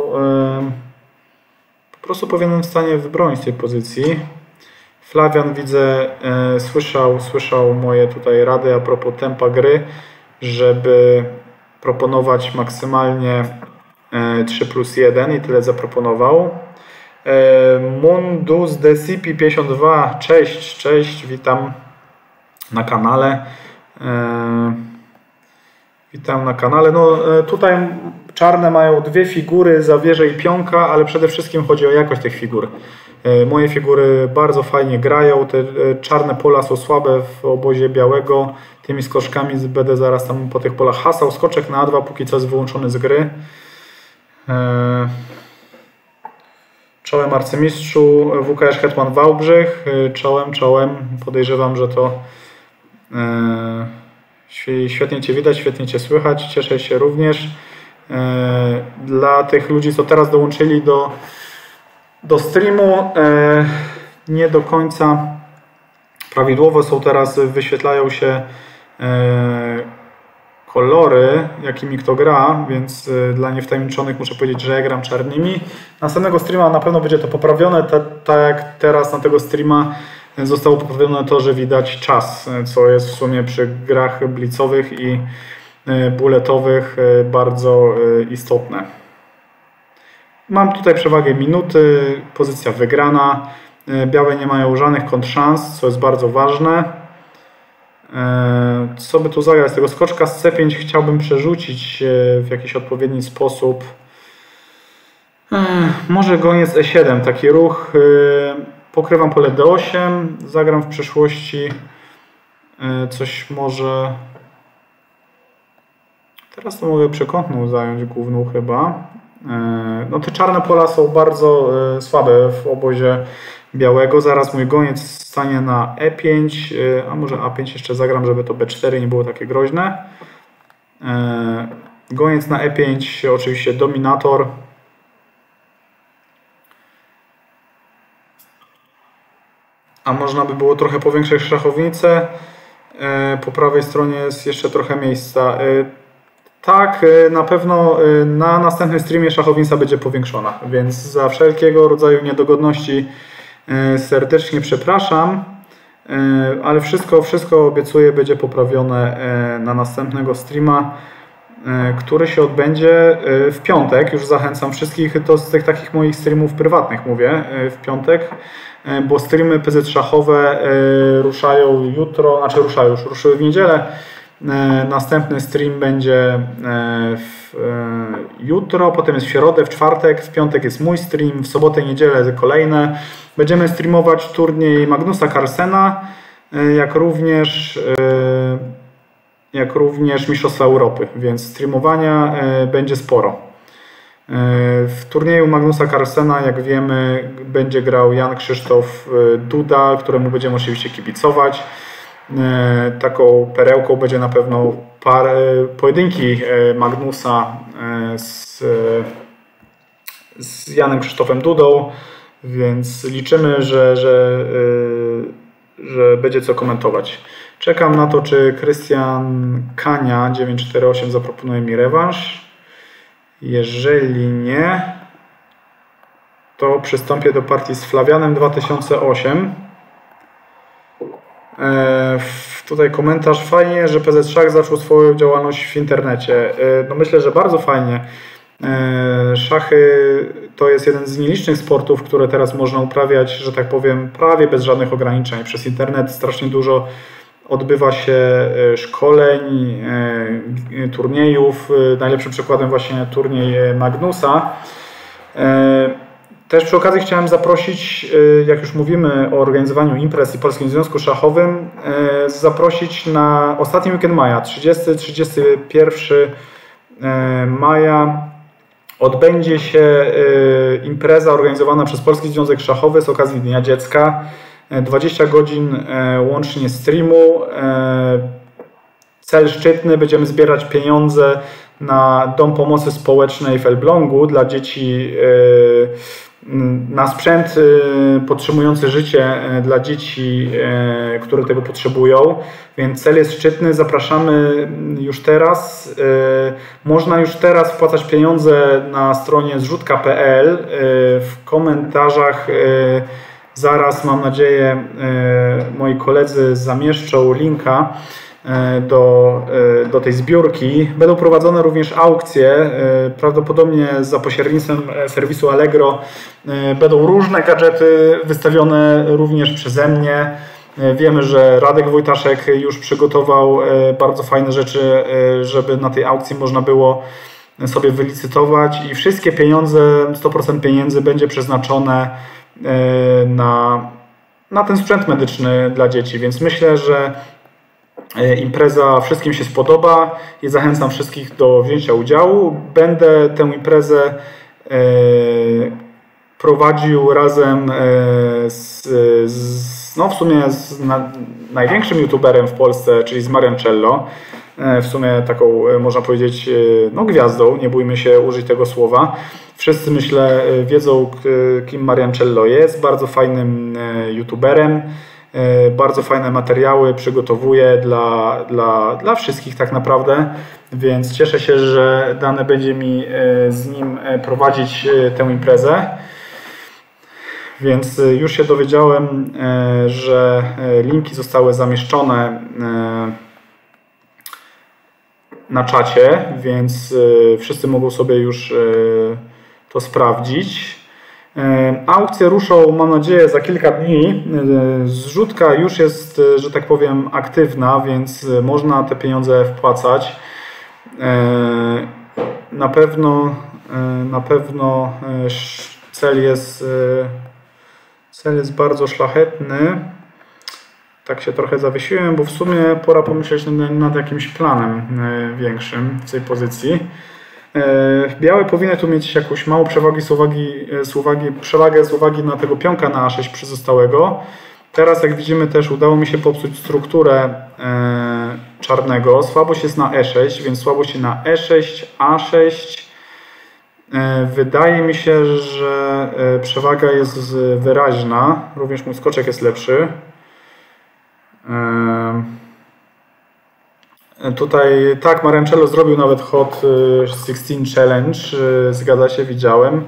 Po prostu powinienem w stanie wybronić tej pozycji. Flavian widzę, e, słyszał, słyszał moje tutaj rady a propos tempa gry, żeby proponować maksymalnie e, trzy plus jeden i tyle zaproponował. E, Mundus D C P pięćdziesiąt dwa, cześć, cześć, witam na kanale. E, Witam na kanale. No tutaj czarne mają dwie figury, zawierzę i pionka, ale przede wszystkim chodzi o jakość tych figur. Moje figury bardzo fajnie grają, te czarne pola są słabe w obozie białego. Tymi skoczkami będę zaraz tam po tych polach hasał. Skoczek na A dwa póki co jest wyłączony z gry. Czołem arcymistrzu W K S Hetman Wałbrzych. Czołem, czołem. Podejrzewam, że to świetnie Cię widać, świetnie Cię słychać. Cieszę się również. Dla tych ludzi, co teraz dołączyli do, do streamu, nie do końca prawidłowo są teraz, wyświetlają się kolory, jakimi kto gra, więc dla niewtajemniczonych muszę powiedzieć, że ja gram czarnymi. Następnego streama na pewno będzie to poprawione, tak jak teraz na tego streama zostało poprawione to, że widać czas, co jest w sumie przy grach blicowych i buletowych bardzo istotne. Mam tutaj przewagę minuty, pozycja wygrana. Białe nie mają żadnych kontrszans, co jest bardzo ważne. Co by tu zagrać? Z tego skoczka z C pięć chciałbym przerzucić w jakiś odpowiedni sposób. Może goniec E siedem, taki ruch. Pokrywam pole D osiem, zagram w przyszłości coś może... Teraz to mogę przekątną zająć główną chyba. No te czarne pola są bardzo słabe w obozie białego. Zaraz mój goniec stanie na E pięć, a może A pięć jeszcze zagram, żeby to B cztery nie było takie groźne. Goniec na E pięć, oczywiście dominator. A można by było trochę powiększyć szachownicę. Po prawej stronie jest jeszcze trochę miejsca. Tak, na pewno na następnym streamie szachownica będzie powiększona, więc za wszelkiego rodzaju niedogodności serdecznie przepraszam, ale wszystko, wszystko obiecuję będzie poprawione na następnego streama, który się odbędzie w piątek. Już zachęcam wszystkich, to z tych takich moich streamów prywatnych mówię, w piątek, bo streamy P Z szachowe ruszają jutro, znaczy ruszają już, ruszyły w niedzielę. Następny stream będzie w, jutro, potem jest w środę, w czwartek, w piątek jest mój stream, w sobotę i niedzielę kolejne. Będziemy streamować turniej Magnusa Carlsena, jak również, jak również Mistrzostwa Europy, więc streamowania będzie sporo. W turnieju Magnusa Carlsena, jak wiemy, będzie grał Jan Krzysztof Duda, któremu będziemy oczywiście kibicować. Taką perełką będzie na pewno parę pojedynki Magnusa z, z Janem Krzysztofem Dudą, więc liczymy, że, że, że będzie co komentować. Czekam na to, czy Krystian Kania dziewięć cztery osiem zaproponuje mi rewanż. Jeżeli nie, to przystąpię do partii z Flawianem dwa tysiące osiem. E, tutaj komentarz, fajnie, że P Z Szach zaczął swoją działalność w internecie. E, no myślę, że bardzo fajnie. E, szachy to jest jeden z nielicznych sportów, które teraz można uprawiać, że tak powiem, prawie bez żadnych ograniczeń. Przez internet strasznie dużo odbywa się szkoleń, e, turniejów. E, najlepszym przykładem właśnie turniej Magnusa. E, Też przy okazji chciałem zaprosić, jak już mówimy o organizowaniu imprez i Polskim Związku Szachowym, zaprosić na ostatni weekend maja, trzydziestego do trzydziestego pierwszego maja, odbędzie się impreza organizowana przez Polski Związek Szachowy z okazji Dnia Dziecka. dwadzieścia godzin łącznie streamu. Cel szczytny, będziemy zbierać pieniądze na Dom Pomocy Społecznej w Elblągu dla dzieci, na sprzęt podtrzymujący życie dla dzieci, które tego potrzebują, więc cel jest szczytny, zapraszamy już teraz. Można już teraz wpłacać pieniądze na stronie zrzutka kropka p l. W komentarzach zaraz, mam nadzieję, moi koledzy zamieszczą linka do, do tej zbiórki. Będą prowadzone również aukcje, prawdopodobnie za pośrednictwem serwisu Allegro. Będą różne gadżety wystawione również przeze mnie. Wiemy, że Radek Wojtaszek już przygotował bardzo fajne rzeczy, żeby na tej aukcji można było sobie wylicytować i wszystkie pieniądze, sto procent pieniędzy będzie przeznaczone na, na ten sprzęt medyczny dla dzieci, więc myślę, że impreza wszystkim się spodoba i zachęcam wszystkich do wzięcia udziału. Będę tę imprezę prowadził razem z, z no w sumie z na, największym youtuberem w Polsce, czyli z Mariancello. W sumie taką, można powiedzieć, no gwiazdą, nie bójmy się użyć tego słowa. Wszyscy, myślę, wiedzą, kim Mariancello jest. Bardzo fajnym youtuberem. Bardzo fajne materiały przygotowuje dla, dla, dla wszystkich tak naprawdę, więc cieszę się, że dane będzie mi z nim prowadzić tę imprezę. Więc już się dowiedziałem, że linki zostały zamieszczone na czacie, więc wszyscy mogą sobie już to sprawdzić. Aukcje ruszą, mam nadzieję, za kilka dni. Zrzutka już jest, że tak powiem, aktywna, więc można te pieniądze wpłacać. Na pewno, na pewno cel jest, cel jest bardzo szlachetny. Tak się trochę zawiesiłem, bo w sumie pora pomyśleć nad jakimś planem większym w tej pozycji. Białe powinny tu mieć jakąś małą przewagę z uwagi, z uwagi, przewagę z uwagi na tego pionka na A sześć przyzostałego. Teraz, jak widzimy, też udało mi się popsuć strukturę czarnego. Słabość jest na E sześć, więc słabość na E sześć, A sześć. Wydaje mi się, że przewaga jest wyraźna. Również mój skoczek jest lepszy. Tutaj tak, Mariancello zrobił nawet Hot szesnaście Challenge, zgadza się, widziałem.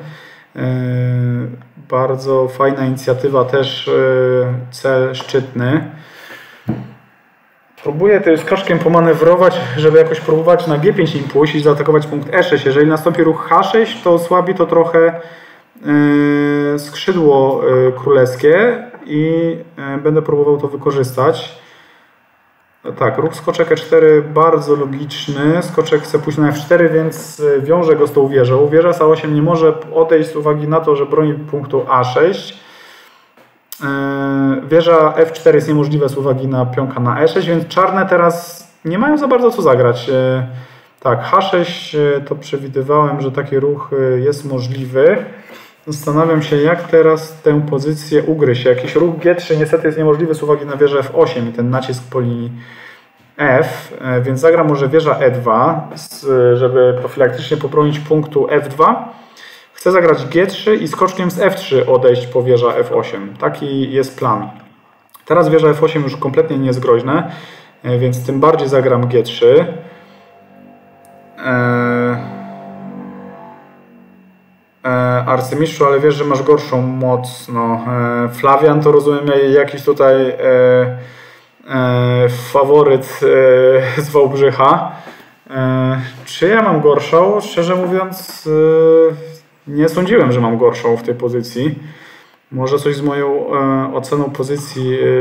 Bardzo fajna inicjatywa, też cel szczytny. Próbuję tym skoczkiem pomanewrować, żeby jakoś próbować na G pięć impulsie i zaatakować punkt E sześć. Jeżeli nastąpi ruch H sześć, to osłabi to trochę skrzydło królewskie i będę próbował to wykorzystać. Tak, ruch skoczek E cztery bardzo logiczny. Skoczek chce pójść na F cztery, więc wiąże go z tą wieżą. Wieża z A osiem nie może odejść z uwagi na to, że broni punktu A sześć. Wieża F cztery jest niemożliwa z uwagi na pionka na E sześć, więc czarne teraz nie mają za bardzo co zagrać. Tak, H sześć to przewidywałem, że taki ruch jest możliwy. Zastanawiam się, jak teraz tę pozycję ugryźć. Jakiś ruch G trzy niestety jest niemożliwy z uwagi na wieżę F osiem i ten nacisk po linii F, więc zagram może wieża E dwa, żeby profilaktycznie pobronić punktu F dwa. Chcę zagrać G trzy i skoczkiem z F trzy odejść po wieża F osiem. Taki jest plan. Teraz wieża F osiem już kompletnie nie jest groźne, więc tym bardziej zagram G trzy. Eee... Arcymistrzu, ale wiesz, że masz gorszą moc. No, e, Flawian to rozumiem jakiś tutaj e, e, faworyt e, z Wałbrzycha. E, czy ja mam gorszą? Szczerze mówiąc, e, nie sądziłem, że mam gorszą w tej pozycji. Może coś z moją e, oceną pozycji e,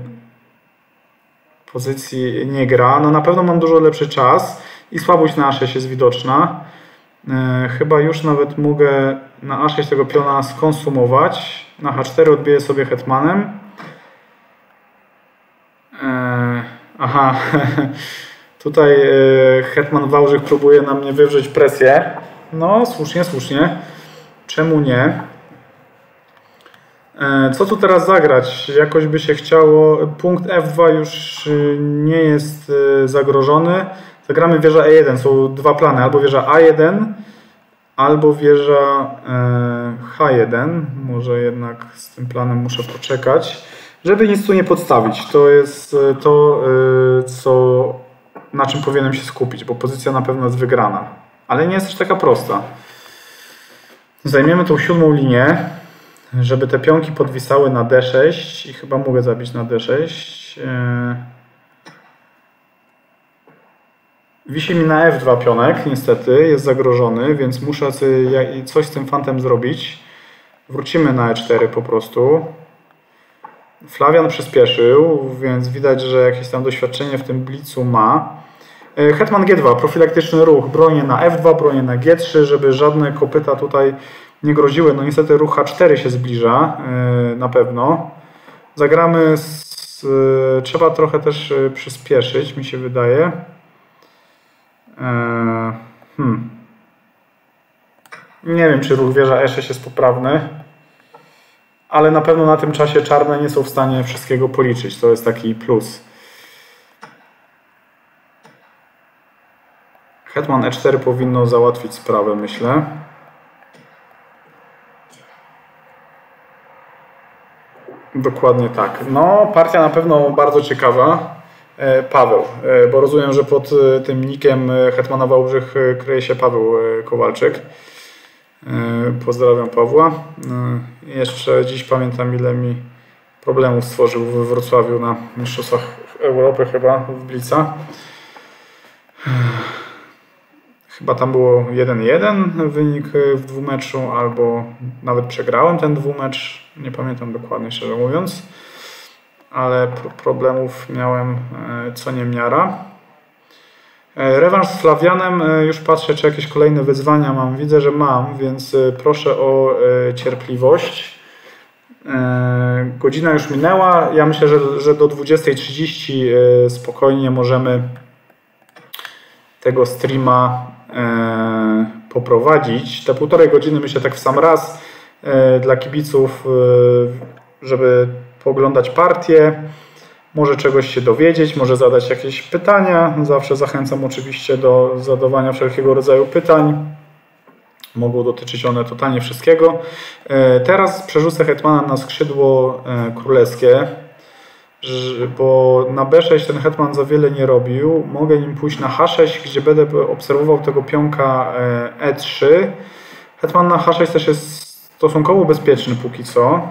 pozycji nie gra. No na pewno mam dużo lepszy czas i słabość na A sześć jest widoczna. Chyba już nawet mogę na A sześć tego piona skonsumować. Na H cztery odbiję sobie hetmanem. Aha, tutaj hetman Wałbrzych próbuje na mnie wywrzeć presję. No, słusznie, słusznie. Czemu nie? Co tu teraz zagrać? Jakoś by się chciało. Punkt F dwa już nie jest zagrożony. Zagramy wieża E jeden. Są dwa plany. Albo wieża A jeden, albo wieża H jeden. Może jednak z tym planem muszę poczekać, żeby nic tu nie podstawić. To jest to, co, na czym powinienem się skupić, bo pozycja na pewno jest wygrana. Ale nie jest też taka prosta. Zajmiemy tą siódmą linię, żeby te pionki podwisały na D sześć i chyba mogę zabić na D sześć. Wisi mi na F dwa pionek, niestety, jest zagrożony, więc muszę coś z tym fantem zrobić. Wrócimy na E cztery po prostu. Flawian przyspieszył, więc widać, że jakieś tam doświadczenie w tym blicu ma. Hetman G dwa, profilaktyczny ruch, bronię na F dwa, bronię na G trzy, żeby żadne kopyta tutaj nie groziły. No niestety ruch H cztery się zbliża, na pewno. Zagramy, z, trzeba trochę też przyspieszyć, mi się wydaje. Hmm. Nie wiem, czy ruch wieża E sześć jest poprawny, ale na pewno na tym czasie czarne nie są w stanie wszystkiego policzyć. To jest taki plus. Hetman E cztery powinno załatwić sprawę, myślę. Dokładnie tak. No, partia na pewno bardzo ciekawa. Paweł, bo rozumiem, że pod tym nickiem Hetmana Wałbrzych kryje się Paweł Kowalczyk. Pozdrawiam Pawła. Jeszcze dziś pamiętam, ile mi problemów stworzył w Wrocławiu na Mistrzostwach Europy, chyba w Blica. Chyba tam było jeden jeden wynik w dwumeczu, albo nawet przegrałem ten dwumecz. Nie pamiętam dokładnie, szczerze mówiąc. Ale problemów miałem co niemiara. Rewanż z Flawianem, już patrzę, czy jakieś kolejne wyzwania mam. Widzę, że mam, więc proszę o cierpliwość. Godzina już minęła. Ja myślę, że, że do dwudziestej trzydzieści spokojnie możemy tego streama poprowadzić. Te półtorej godziny, myślę, tak w sam raz dla kibiców, żeby pooglądać partię, może czegoś się dowiedzieć, może zadać jakieś pytania. Zawsze zachęcam oczywiście do zadawania wszelkiego rodzaju pytań. Mogą dotyczyć one totalnie wszystkiego. Teraz przerzucę hetmana na skrzydło królewskie, bo na B sześć ten hetman za wiele nie robił. Mogę nim pójść na H sześć, gdzie będę obserwował tego pionka E trzy. Hetman na H sześć też jest stosunkowo bezpieczny póki co.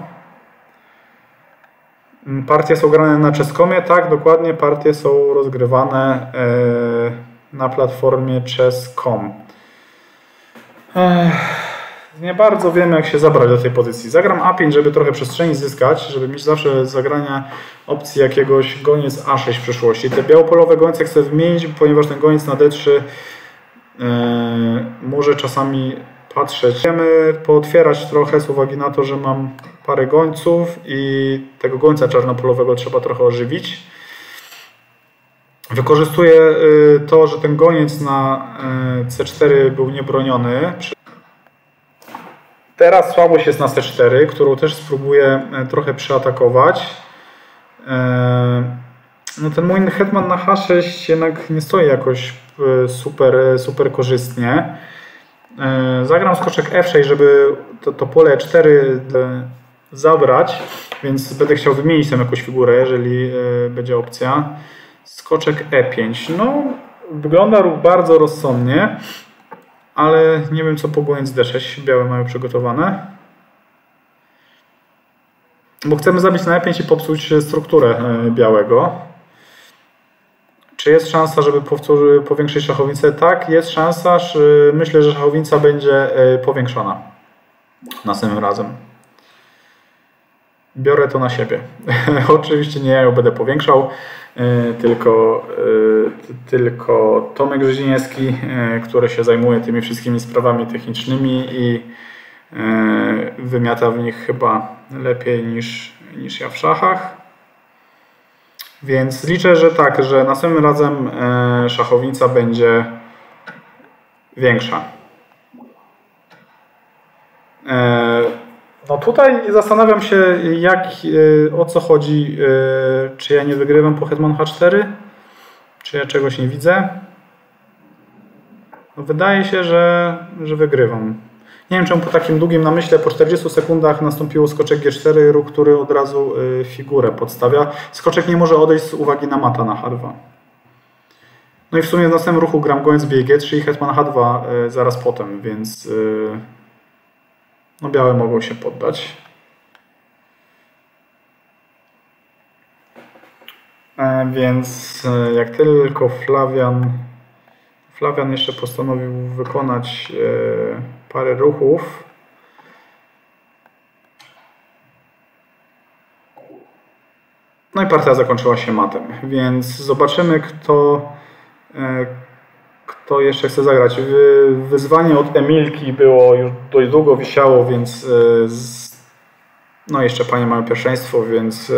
Partie są grane na Chess.comie, tak, dokładnie, partie są rozgrywane na platformie chess kropka com. Nie bardzo wiem, jak się zabrać do tej pozycji. Zagram A pięć, żeby trochę przestrzeni zyskać, żeby mieć zawsze zagrania opcji jakiegoś goniec A sześć w przyszłości. Te białopolowe gońce chcę wymienić, ponieważ ten goniec na D trzy może czasami patrzeć. Chcemy pootwierać trochę z uwagi na to, że mam parę gońców i tego gońca czarnopolowego trzeba trochę ożywić. Wykorzystuję to, że ten goniec na C cztery był niebroniony. Teraz słabość jest na C cztery, którą też spróbuję trochę przeatakować. No ten mój hetman na H sześć jednak nie stoi jakoś super, super korzystnie. Zagram skoczek F sześć, żeby to, to pole E cztery zabrać, więc będę chciał wymienić tam jakąś figurę, jeżeli będzie opcja. Skoczek E pięć. No, wygląda bardzo rozsądnie, ale nie wiem, co po goniec D sześć białe mają przygotowane. Bo chcemy zabić na E pięć i popsuć strukturę białego. Czy jest szansa, żeby powiększyć szachownicę? Tak, jest szansa. Myślę, że szachownica będzie powiększona następnym razem. Biorę to na siebie. Oczywiście nie ja ją będę powiększał, tylko, tylko Tomek Rzeźniewski, który się zajmuje tymi wszystkimi sprawami technicznymi i wymiata w nich chyba lepiej niż, niż ja w szachach. Więc liczę, że tak, że następnym razem szachownica będzie większa. No tutaj zastanawiam się, jak, o co chodzi, czy ja nie wygrywam po hetman H cztery, czy ja czegoś nie widzę. No wydaje się, że, że wygrywam. Nie wiem, czemu po takim długim namyśle, po czterdziestu sekundach nastąpiło skoczek G cztery, ruch, który od razu figurę podstawia. Skoczek nie może odejść z uwagi na mata na H dwa. No i w sumie w następnym ruchu gram goniec bije G trzy i hetman H dwa zaraz potem, więc no białe mogą się poddać. Więc jak tylko Flawian Flawian jeszcze postanowił wykonać parę ruchów. No i partia zakończyła się matem, więc zobaczymy, kto, kto jeszcze chce zagrać. Wyzwanie od Emilki było już dość długo wisiało, więc no jeszcze panie mają pierwszeństwo, więc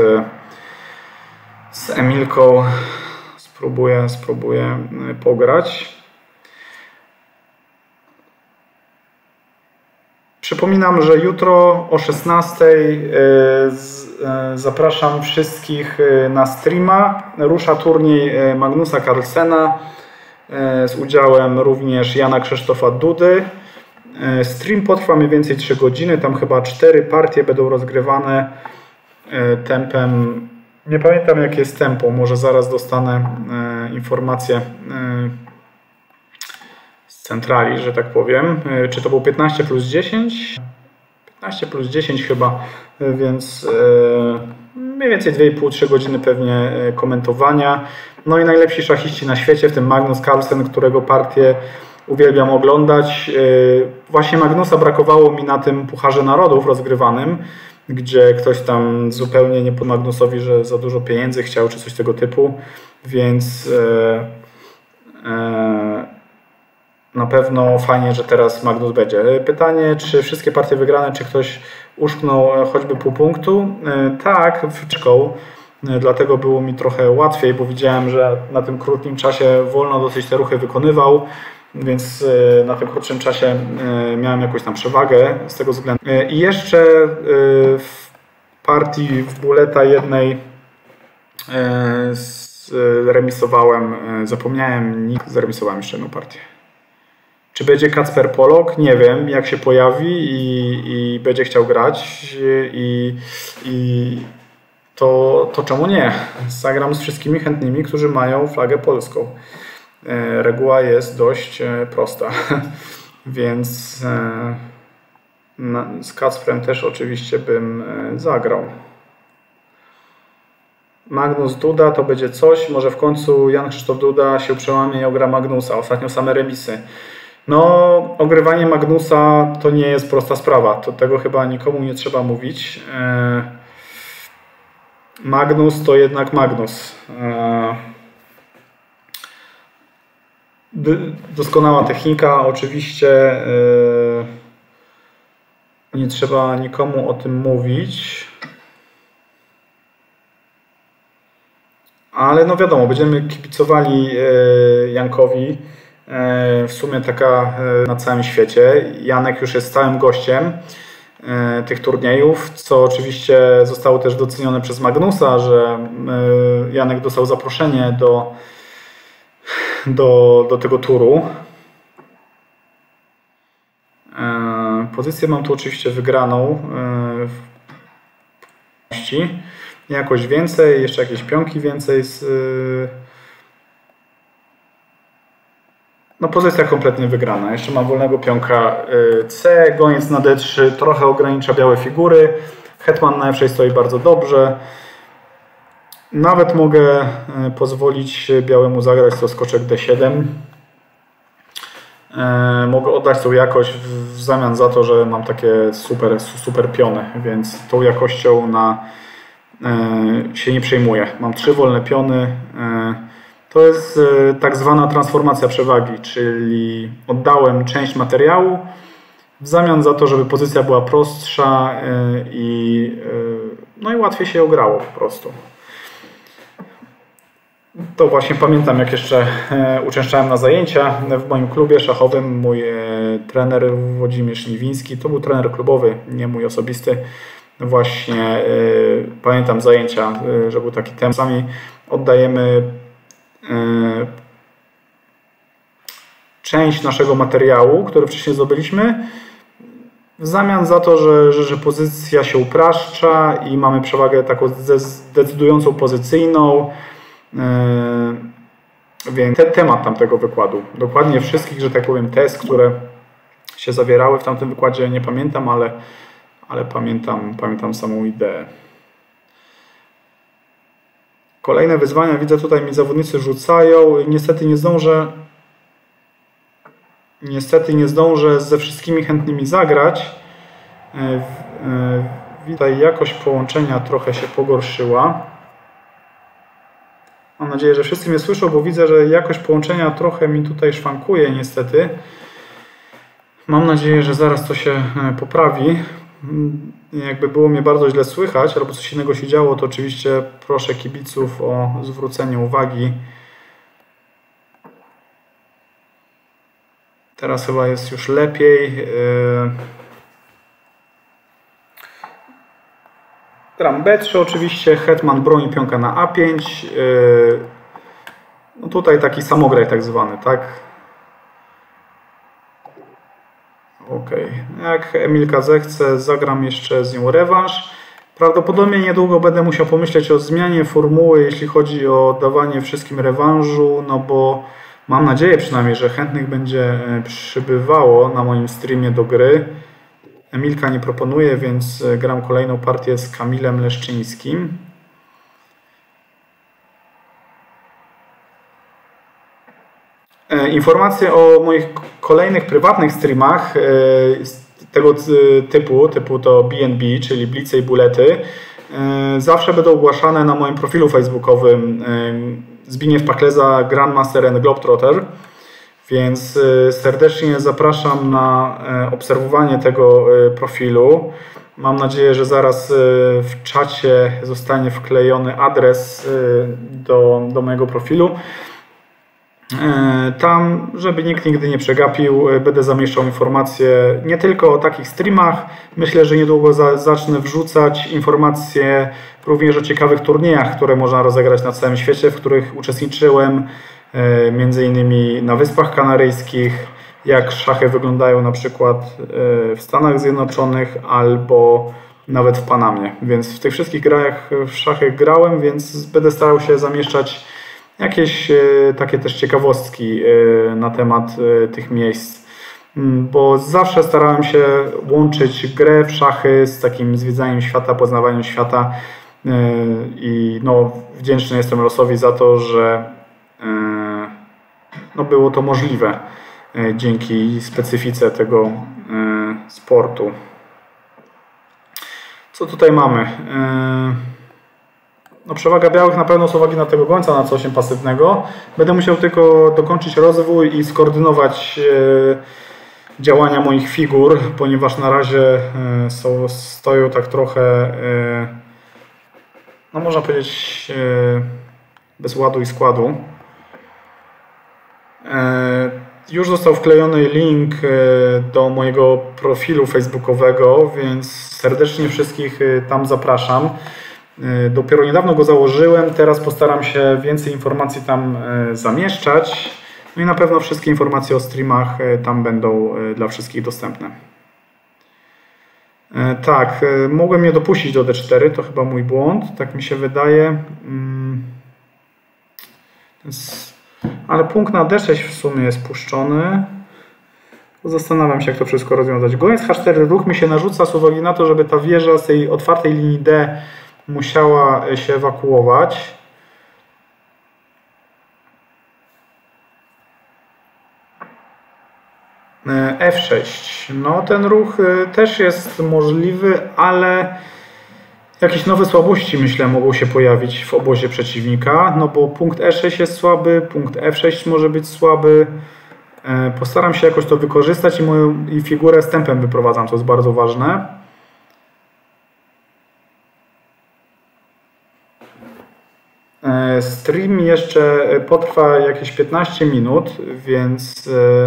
z Emilką spróbuję, spróbuję pograć. Przypominam, że jutro o szesnastej zapraszam wszystkich na streama. Rusza turniej Magnusa Carlsena z udziałem również Jana Krzysztofa Dudy. Stream potrwa mniej więcej trzy godziny, tam chyba cztery partie będą rozgrywane tempem. Nie pamiętam jakie jest tempo, może zaraz dostanę informację z centrali, że tak powiem. Czy to było piętnaście plus dziesięć? piętnaście plus dziesięć chyba, więc mniej więcej dwie i pół do trzech godziny pewnie komentowania. No i najlepsi szachiści na świecie, w tym Magnus Carlsen, którego partię uwielbiam oglądać. Właśnie Magnusa brakowało mi na tym Pucharze Narodów rozgrywanym, gdzie ktoś tam zupełnie nie po Magnusowi, że za dużo pieniędzy chciał, czy coś tego typu, więc e, e, na pewno fajnie, że teraz Magnus będzie. Pytanie, czy wszystkie partie wygrane, czy ktoś uszknął choćby pół punktu? E, tak, wyczekał, e, dlatego było mi trochę łatwiej, bo widziałem, że na tym krótkim czasie wolno dosyć te ruchy wykonywał, więc na tym krótszym czasie miałem jakąś tam przewagę z tego względu. I jeszcze w partii w buleta jednej zremisowałem, zapomniałem, nikt, zremisowałem jeszcze jedną partię. Czy będzie Kacper Polak? Nie wiem, jak się pojawi i, i będzie chciał grać i, i to, to czemu nie? Zagram z wszystkimi chętnymi, którzy mają flagę polską. Reguła jest dość prosta, więc z Kacprem też oczywiście bym zagrał. Magnus Duda to będzie coś, może w końcu Jan Krzysztof Duda się przełamie i ogra Magnusa. Ostatnio same remisy. No, ogrywanie Magnusa to nie jest prosta sprawa, to tego chyba nikomu nie trzeba mówić. Magnus to jednak Magnus. Doskonała technika, oczywiście nie trzeba nikomu o tym mówić, ale no wiadomo, będziemy kibicowali Jankowi, w sumie taka na całym świecie. Janek już jest stałym gościem tych turniejów, co oczywiście zostało też docenione przez Magnusa, że Janek dostał zaproszenie do Do, do tego turu. E, pozycję mam tu oczywiście wygraną e, jakoś więcej, jeszcze jakieś pionki więcej z, e, no pozycja kompletnie wygrana. Jeszcze mam wolnego pionka e, C, goniec na D trzy trochę ogranicza białe figury, hetman na F sześć stoi bardzo dobrze. Nawet mogę pozwolić białemu zagrać to skoczek D siedem. Mogę oddać tą jakość w zamian za to, że mam takie super, super piony, więc tą jakością na, się nie przejmuję. Mam trzy wolne piony. To jest tak zwana transformacja przewagi, czyli oddałem część materiału w zamian za to, żeby pozycja była prostsza i, no i łatwiej się ją grało po prostu. To właśnie pamiętam, jak jeszcze uczęszczałem na zajęcia w moim klubie szachowym. Mój trener Włodzimierz Niwiński, to był trener klubowy, nie mój osobisty. Właśnie pamiętam zajęcia, że był taki temat. Sami oddajemy część naszego materiału, który wcześniej zdobyliśmy, w zamian za to, że, że, że pozycja się upraszcza i mamy przewagę taką zdecydującą pozycyjną. Yy, więc ten temat tamtego wykładu, dokładnie wszystkich, że tak powiem, tez, które się zawierały w tamtym wykładzie, nie pamiętam, ale, ale pamiętam, pamiętam samą ideę. Kolejne wyzwania, widzę tutaj mi zawodnicy rzucają, niestety nie zdążę niestety nie zdążę ze wszystkimi chętnymi zagrać. Yy, yy, tutaj jakość połączenia trochę się pogorszyła. Mam nadzieję, że wszyscy mnie słyszą, bo widzę, że jakość połączenia trochę mi tutaj szwankuje niestety. Mam nadzieję, że zaraz to się poprawi. Jakby było mnie bardzo źle słychać albo coś innego się działo, to oczywiście proszę kibiców o zwrócenie uwagi. Teraz chyba jest już lepiej. Gram B trzy oczywiście, hetman broni pionka na A pięć. No tutaj taki samograj tak zwany, tak? Ok. Jak Emilka zechce, zagram jeszcze z nią rewanż. Prawdopodobnie niedługo będę musiał pomyśleć o zmianie formuły, jeśli chodzi o dawanie wszystkim rewanżu, no bo mam nadzieję przynajmniej, że chętnych będzie przybywało na moim streamie do gry. Emilka nie proponuje, więc gram kolejną partię z Kamilem Leszczyńskim. Informacje o moich kolejnych prywatnych streamach tego typu, typu to B and B, czyli Blice i Bulety, zawsze będą ogłaszane na moim profilu facebookowym Zbigniew Pakleza, Grandmaster and Globetrotter, więc serdecznie zapraszam na obserwowanie tego profilu. Mam nadzieję, że zaraz w czacie zostanie wklejony adres do, do mojego profilu. Tam, żeby nikt nigdy nie przegapił, będę zamieszczał informacje nie tylko o takich streamach. Myślę, że niedługo za, zacznę wrzucać informacje również o ciekawych turniejach, które można rozegrać na całym świecie, w których uczestniczyłem, między innymi na Wyspach Kanaryjskich, jak szachy wyglądają na przykład w Stanach Zjednoczonych albo nawet w Panamie. Więc w tych wszystkich grach w szachy grałem, więc będę starał się zamieszczać jakieś takie też ciekawostki na temat tych miejsc, bo zawsze starałem się łączyć grę w szachy z takim zwiedzaniem świata, poznawaniem świata i no, wdzięczny jestem losowi za to, że no, było to możliwe dzięki specyfice tego sportu. Co tutaj mamy? No, przewaga białych na pewno z uwagi na tego gońca na C osiem pasywnego. Będę musiał tylko dokończyć rozwój i skoordynować e, działania moich figur, ponieważ na razie e, są, stoją tak trochę, e, no można powiedzieć, e, bez ładu i składu. E, już został wklejony link e, do mojego profilu facebookowego, więc serdecznie wszystkich e, tam zapraszam. Dopiero niedawno go założyłem, teraz postaram się więcej informacji tam zamieszczać. No i na pewno wszystkie informacje o streamach tam będą dla wszystkich dostępne. Tak, mogłem nie dopuścić do D cztery, to chyba mój błąd, tak mi się wydaje. Ale punkt na D sześć w sumie jest puszczony. Zastanawiam się, jak to wszystko rozwiązać. Goniec H cztery ruch mi się narzuca z uwagi na to, żeby ta wieża z tej otwartej linii D musiała się ewakuować. F sześć. No ten ruch też jest możliwy, ale jakieś nowe słabości, myślę, mogą się pojawić w obozie przeciwnika, no bo punkt E sześć jest słaby, punkt F sześć może być słaby. Postaram się jakoś to wykorzystać i moją i figurę z tempem wyprowadzam, to jest bardzo ważne. Stream jeszcze potrwa jakieś piętnaście minut, więc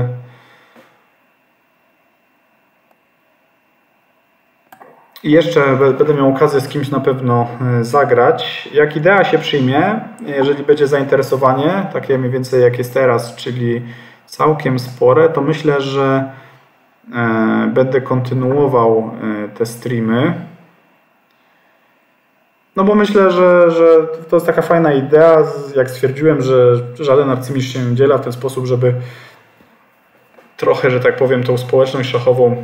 jeszcze będę miał okazję z kimś na pewno zagrać. Jak idea się przyjmie, jeżeli będzie zainteresowanie, takie mniej więcej jak jest teraz, czyli całkiem spore, to myślę, że będę kontynuował te streamy. No bo myślę, że, że to jest taka fajna idea, jak stwierdziłem, że żaden arcymistrz się nie udziela w ten sposób, żeby trochę, że tak powiem, tą społeczność szachową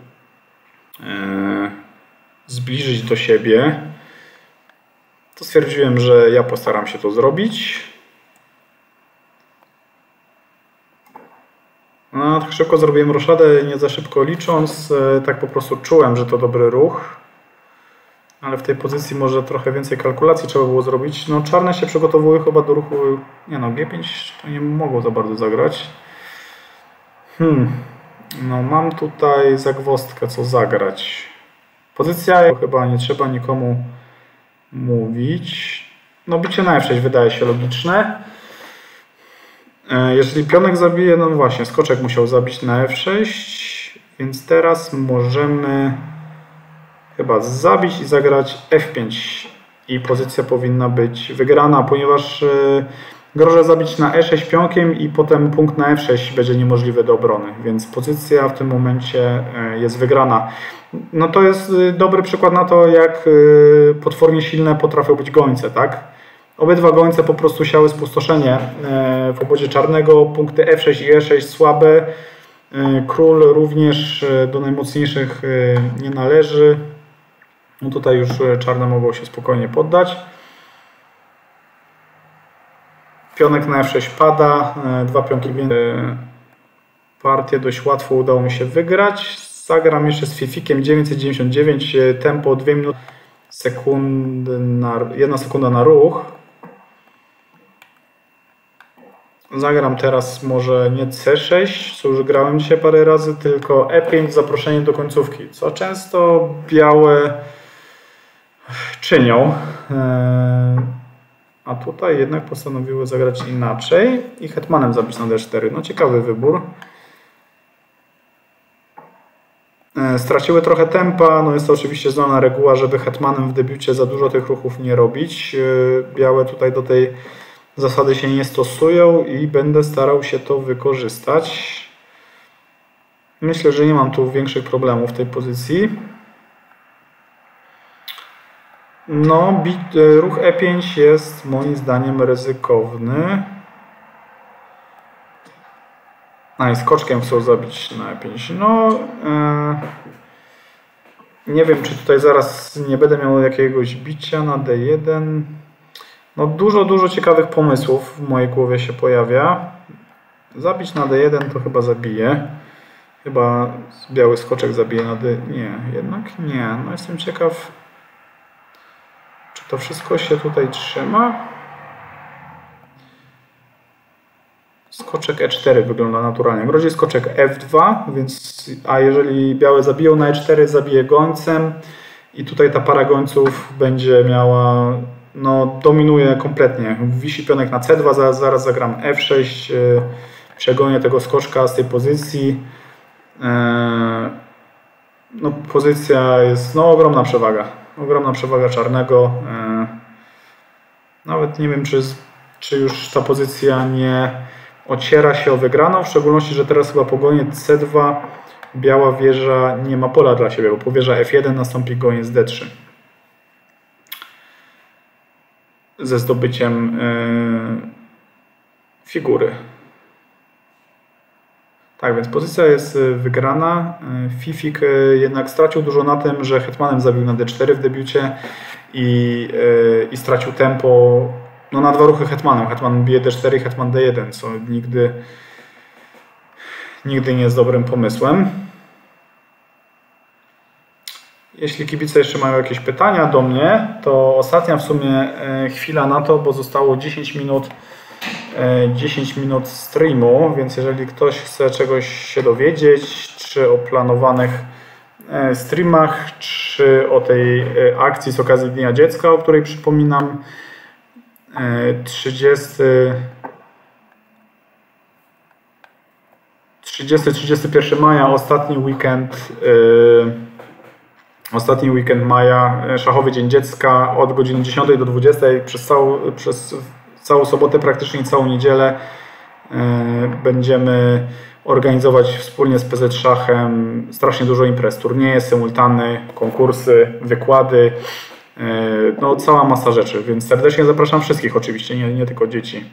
e, zbliżyć do siebie. To stwierdziłem, że ja postaram się to zrobić. No, tak szybko zrobiłem roszadę, nie za szybko licząc, e, tak po prostu czułem, że to dobry ruch. ale w tej pozycji może trochę więcej kalkulacji trzeba było zrobić. No czarne się przygotowują chyba do ruchu, nie no, G pięć to nie mogło za bardzo zagrać. Hmm, no mam tutaj zagwozdkę, co zagrać. Pozycja chyba nie trzeba nikomu mówić. No bicie na F sześć wydaje się logiczne. Jeżeli pionek zabije, no właśnie, skoczek musiał zabić na F sześć, więc teraz możemy chyba zabić i zagrać F pięć i pozycja powinna być wygrana, ponieważ grożę zabić na E sześć pionkiem i potem punkt na F sześć będzie niemożliwy do obrony, więc pozycja w tym momencie jest wygrana. No to jest dobry przykład na to, jak potwornie silne potrafią być gońce, tak? Obydwa gońce po prostu siały spustoszenie w obozie czarnego, punkty F sześć i E sześć słabe, król również do najmocniejszych nie należy. No tutaj już czarne mogą się spokojnie poddać. Pionek na F sześć pada, dwa pionki więcej. Partię dość łatwo udało mi się wygrać. Zagram jeszcze z Fifikiem dziewięćset dziewięćdziesiąt dziewięć, tempo dwie minuty, sekundy na, jedna sekunda na ruch. Zagram teraz może nie C sześć, co już grałem dzisiaj parę razy, tylko E pięć, zaproszenie do końcówki, co często białe czynią. A tutaj jednak postanowiły zagrać inaczej i hetmanem zabić na D cztery. No ciekawy wybór. Straciły trochę tempa, no jest to oczywiście znana reguła, żeby hetmanem w debiucie za dużo tych ruchów nie robić. Białe tutaj do tej zasady się nie stosują i będę starał się to wykorzystać. Myślę, że nie mam tu większych problemów w tej pozycji. No, bit, ruch E pięć jest moim zdaniem ryzykowny. A i skoczkiem chcą zabić na E pięć. No, yy, nie wiem, czy tutaj zaraz nie będę miał jakiegoś bicia na D jeden. No, dużo, dużo ciekawych pomysłów w mojej głowie się pojawia. Zabić na D jeden to chyba zabije. Chyba biały skoczek zabije na D... Nie, jednak nie. No, jestem ciekaw, czy to wszystko się tutaj trzyma. Skoczek E cztery wygląda naturalnie. Grozi skoczek F dwa, więc, a jeżeli białe zabiją na E cztery, zabije gońcem i tutaj ta para gońców będzie miała, no dominuje kompletnie. Wisi pionek na C dwa, zaraz, zaraz zagram F sześć, yy, przegonię tego skoczka z tej pozycji. Yy, no pozycja jest, no ogromna przewaga. Ogromna przewaga czarnego. Yy, nawet nie wiem, czy, czy już ta pozycja nie ociera się o wygraną, w szczególności, że teraz chyba po gonie C dwa biała wieża nie ma pola dla siebie, bo po wieża F jeden nastąpi goniec D trzy. Ze zdobyciem yy, figury. Tak, więc pozycja jest wygrana. Fifik jednak stracił dużo na tym, że hetmanem zabił na D cztery w debiucie i, yy, i stracił tempo. No na dwa ruchy hetmanem. Hetman bije D cztery i hetman D jeden, co nigdy, nigdy nie jest dobrym pomysłem. Jeśli kibice jeszcze mają jakieś pytania do mnie, to ostatnia w sumie chwila na to, bo zostało dziesięć minut, dziesięć minut streamu, więc jeżeli ktoś chce czegoś się dowiedzieć, czy o planowanych streamach, czy o tej akcji z okazji Dnia Dziecka, o której przypominam, trzydziestego trzydziestego pierwszego maja, ostatni weekend, yy, ostatni weekend maja, szachowy Dzień Dziecka od godziny dziesiątej do dwudziestej przez całą, przez całą sobotę, praktycznie całą niedzielę yy, będziemy organizować wspólnie z P Z Szachem strasznie dużo imprez, turnieje, symultany, konkursy, wykłady. No, cała masa rzeczy, więc serdecznie zapraszam wszystkich oczywiście, nie, nie tylko dzieci.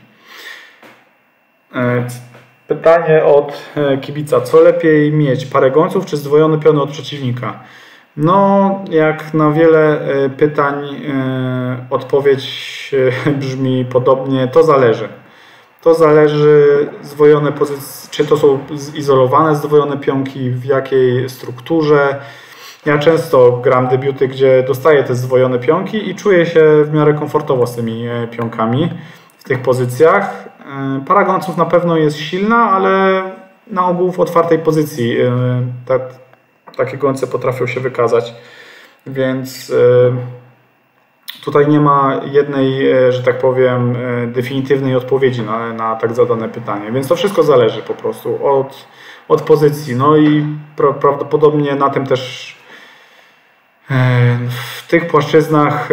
Pytanie od kibica. Co lepiej mieć? Parę gońców czy zdwojone piony od przeciwnika? No, jak na wiele pytań odpowiedź brzmi podobnie. To zależy. To zależy, zdwojone pozycje, czy to są izolowane zdwojone pionki, w jakiej strukturze. Ja często gram debiuty, gdzie dostaję te zdwojone pionki i czuję się w miarę komfortowo z tymi pionkami w tych pozycjach. Para gońców na pewno jest silna, ale na ogół w otwartej pozycji tak, takie gońce potrafią się wykazać. Więc tutaj nie ma jednej, że tak powiem, definitywnej odpowiedzi na, na tak zadane pytanie. Więc to wszystko zależy po prostu od, od pozycji. No i pra, prawdopodobnie na tym też w tych płaszczyznach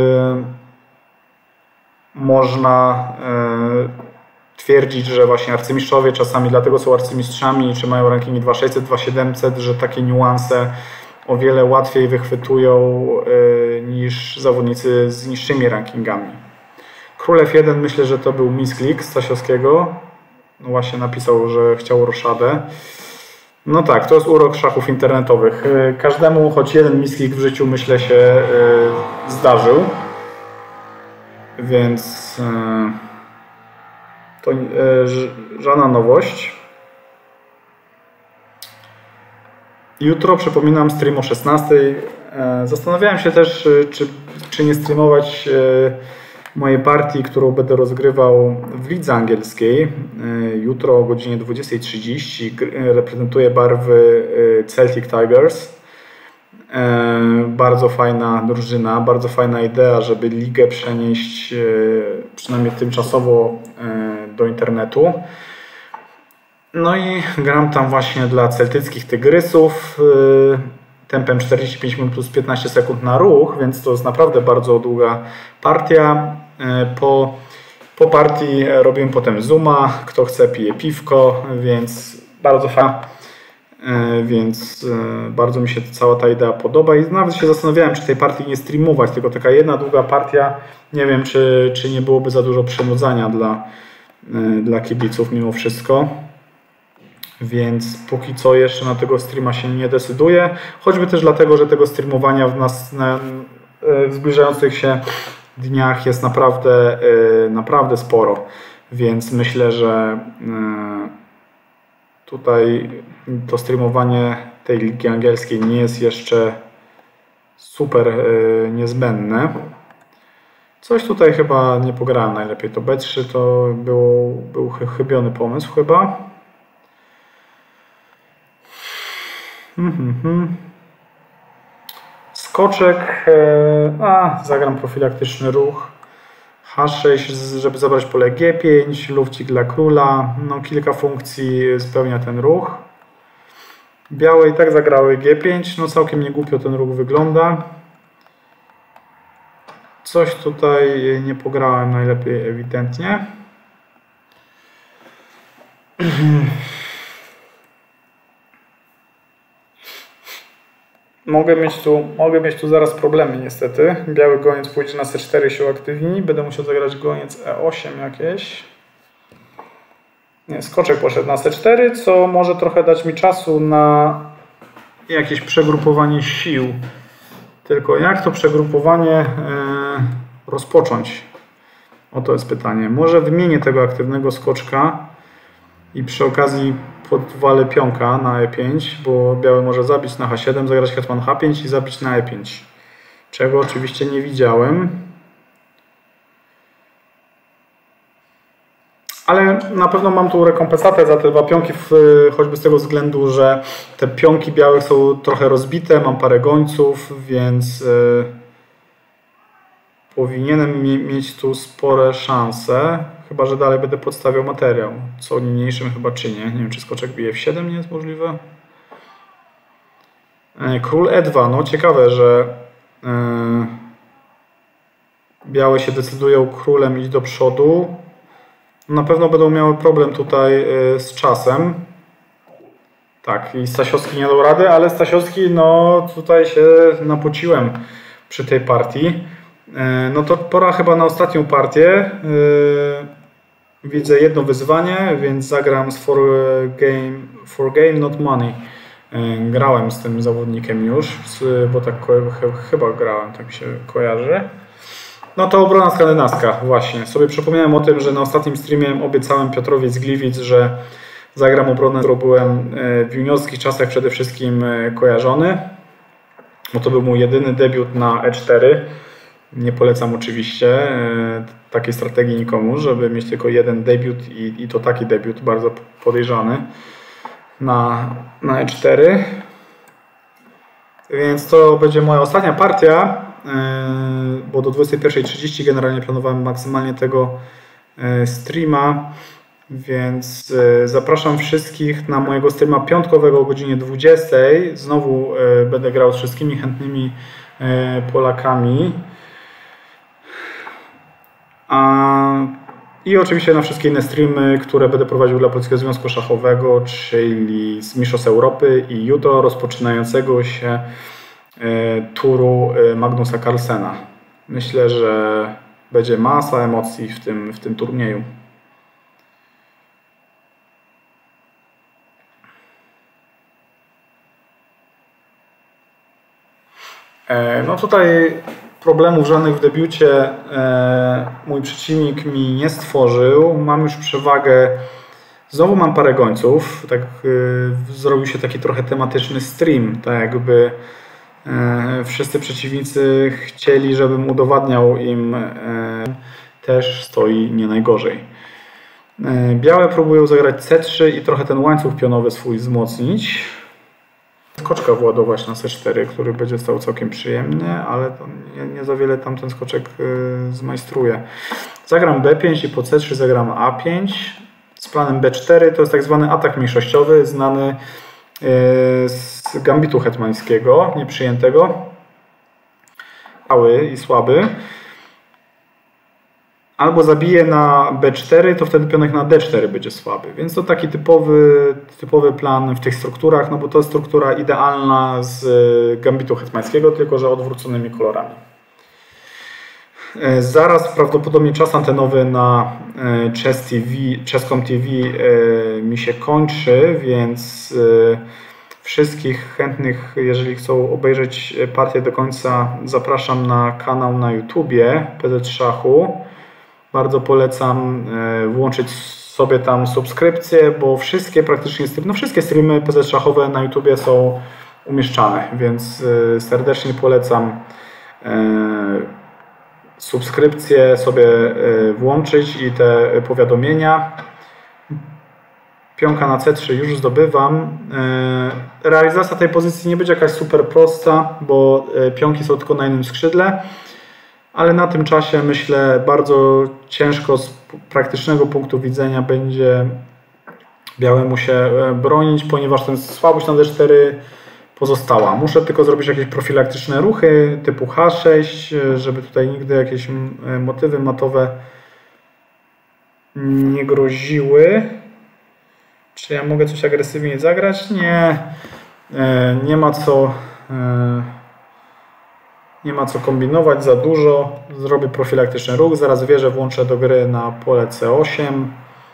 można twierdzić, że właśnie arcymistrzowie czasami dlatego są arcymistrzami, czy mają rankingi dwa tysiące sześćset, dwa tysiące siedemset, że takie niuanse o wiele łatwiej wychwytują niż zawodnicy z niższymi rankingami. Król F jeden, myślę, że to był misklik Stasiowskiego. No właśnie napisał, że chciał roszadę. No tak, to jest urok szachów internetowych. Każdemu choć jeden misklik w życiu, myślę, się zdarzył. Więc to żadna nowość. Jutro, przypominam, stream o szesnastej. Zastanawiałem się też, czy, czy nie streamować mojej partii, którą będę rozgrywał w lidze angielskiej. Jutro o godzinie dwudziestej trzydzieści reprezentuję barwy Celtic Tigers. Bardzo fajna drużyna, bardzo fajna idea, żeby ligę przenieść przynajmniej tymczasowo do internetu. No i gram tam właśnie dla celtyckich Tygrysów tempem czterdzieści pięć minut plus piętnaście sekund na ruch, więc to jest naprawdę bardzo długa partia. Po, po partii robimy potem zooma, kto chce pije piwko, więc bardzo fajna. Więc bardzo mi się cała ta idea podoba i nawet się zastanawiałem, czy tej partii nie streamować, tylko taka jedna długa partia, nie wiem, czy, czy nie byłoby za dużo przynudzania dla, dla kibiców mimo wszystko. Więc póki co jeszcze na tego streama się nie decyduję, choćby też dlatego, że tego streamowania w nas na, w zbliżających się dniach jest naprawdę, naprawdę sporo, więc myślę, że tutaj to streamowanie tej ligi angielskiej nie jest jeszcze super niezbędne. Coś tutaj chyba nie pograłem najlepiej, to B trzy to był, był chybiony pomysł chyba. Mm-hmm. Skoczek, a zagram profilaktyczny ruch H sześć, żeby zabrać pole G pięć, lufcik dla króla, no kilka funkcji spełnia ten ruch. Białe i tak zagrały G pięć, no całkiem nie głupio ten ruch wygląda. Coś tutaj nie pograłem najlepiej ewidentnie. Mogę mieć, tu, mogę mieć tu zaraz problemy niestety. Biały goniec pójdzie na C cztery, się uaktywni. Będę musiał zagrać goniec E osiem jakieś. Nie, skoczek poszedł na C cztery, co może trochę dać mi czasu na jakieś przegrupowanie sił. Tylko jak to przegrupowanie e, rozpocząć? Oto jest pytanie. Może wymienię tego aktywnego skoczka i przy okazji podwalę pionka na E pięć, bo biały może zabić na H siedem, zagrać hetman H pięć i zabić na E pięć. Czego oczywiście nie widziałem. Ale na pewno mam tu rekompensatę za te dwa pionki, choćby z tego względu, że te pionki białych są trochę rozbite, mam parę gońców, więc yy, powinienem mieć tu spore szanse. Chyba że dalej będę podstawiał materiał, co niniejszym chyba czynię. Nie wiem, czy skoczek bije F siedem nie jest możliwe. Król E dwa, no ciekawe, że yy, białe się decydują królem iść do przodu. Na pewno będą miały problem tutaj yy, z czasem. Tak, i Stasiowski nie dał rady, ale Stasiowski, no tutaj się napociłem przy tej partii. Yy, no to pora chyba na ostatnią partię. Yy, Widzę jedno wyzwanie, więc zagram z for game, for game not money. Grałem z tym zawodnikiem już, bo tak chyba grałem, tak mi się kojarzy. No to obrona skandynawska, właśnie. Sobie przypomniałem o tym, że na ostatnim streamie obiecałem Piotrowi z Gliwic, że zagram obronę, którą byłem w juniorskich czasach przede wszystkim kojarzony. bo to był mój jedyny debiut na E cztery. Nie polecam oczywiście takiej strategii nikomu, żeby mieć tylko jeden debiut i, i to taki debiut bardzo podejrzany na, na E cztery. Więc to będzie moja ostatnia partia, bo do dwudziestej pierwszej trzydzieści generalnie planowałem maksymalnie tego streama, więc zapraszam wszystkich na mojego streama piątkowego o godzinie dwudziestej. Znowu będę grał z wszystkimi chętnymi Polakami. I oczywiście na wszystkie inne streamy, które będę prowadził dla Polskiego Związku Szachowego, czyli z Mistrzostw Europy i jutro rozpoczynającego się turu Magnusa Carlsena. Myślę, że będzie masa emocji w tym, w tym turnieju. No tutaj problemów żadnych w debiucie mój przeciwnik mi nie stworzył. Mam już przewagę. Znowu mam parę gońców. Tak, zrobił się taki trochę tematyczny stream. Tak jakby wszyscy przeciwnicy chcieli, żebym udowadniał im, też stoi nie najgorzej. Białe próbują zagrać C trzy i trochę ten łańcuch pionowy swój wzmocnić. Skoczka władować na C cztery, który będzie stał całkiem przyjemnie, ale nie, nie za wiele tam ten skoczek zmajstruje. Zagram B pięć i po C trzy zagram A pięć z planem B cztery. To jest tak zwany atak mniejszościowy, znany z gambitu hetmańskiego, nieprzyjętego, mały i słaby. Albo zabije na B cztery, to wtedy pionek na D cztery będzie słaby. Więc to taki typowy, typowy plan w tych strukturach, no bo to jest struktura idealna z gambitu hetmańskiego, tylko że odwróconymi kolorami. Zaraz prawdopodobnie czas antenowy na Chess T V, Chess.com T V mi się kończy, więc wszystkich chętnych, jeżeli chcą obejrzeć partię do końca, zapraszam na kanał na YouTubie P Z Szachu. Bardzo polecam włączyć sobie tam subskrypcję, bo wszystkie praktycznie streamy, no wszystkie streamy P Z szachowe na YouTubie są umieszczane, więc serdecznie polecam subskrypcję sobie włączyć i te powiadomienia. Pionka na C trzy już zdobywam. Realizacja tej pozycji nie będzie jakaś super prosta, bo pionki są tylko na jednym skrzydle. Ale na tym czasie, myślę, bardzo ciężko z praktycznego punktu widzenia będzie białemu się bronić, ponieważ ten słabość na D cztery pozostała. Muszę tylko zrobić jakieś profilaktyczne ruchy typu H sześć, żeby tutaj nigdy jakieś motywy matowe nie groziły. Czy ja mogę coś agresywnie zagrać? Nie. Nie ma co... Nie ma co kombinować za dużo. Zrobię profilaktyczny ruch. Zaraz wieżę włączę do gry na pole C osiem.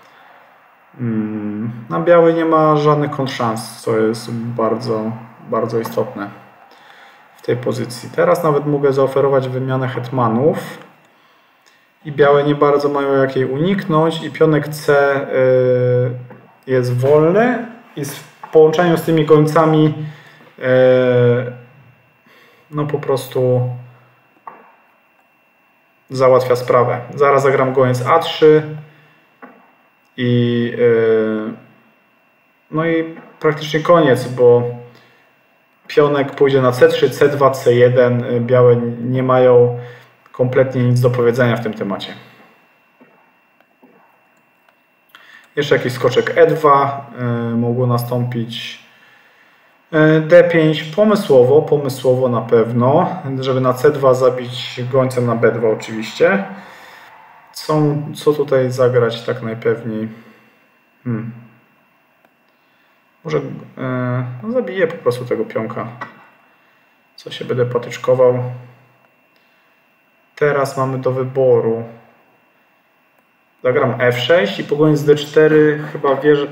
Na biały nie ma żadnych kontrszans, co jest bardzo, bardzo istotne w tej pozycji. Teraz nawet mogę zaoferować wymianę hetmanów. I białe nie bardzo mają jak jej uniknąć. I pionek C jest wolny. I w połączeniu z tymi gońcami no po prostu załatwia sprawę. Zaraz zagram goniec A trzy i yy, no i praktycznie koniec, bo pionek pójdzie na C trzy, C dwa, C jeden. Białe nie mają kompletnie nic do powiedzenia w tym temacie. Jeszcze jakiś skoczek E dwa yy, mogło nastąpić. D pięć pomysłowo, pomysłowo na pewno, żeby na C dwa zabić gońcem na B dwa oczywiście. Co, co tutaj zagrać tak najpewniej? Hmm. Może yy, no zabiję po prostu tego pionka. Co się będę patyczkował. Teraz mamy do wyboru. Zagram F sześć i po goniec D cztery chyba wierzę.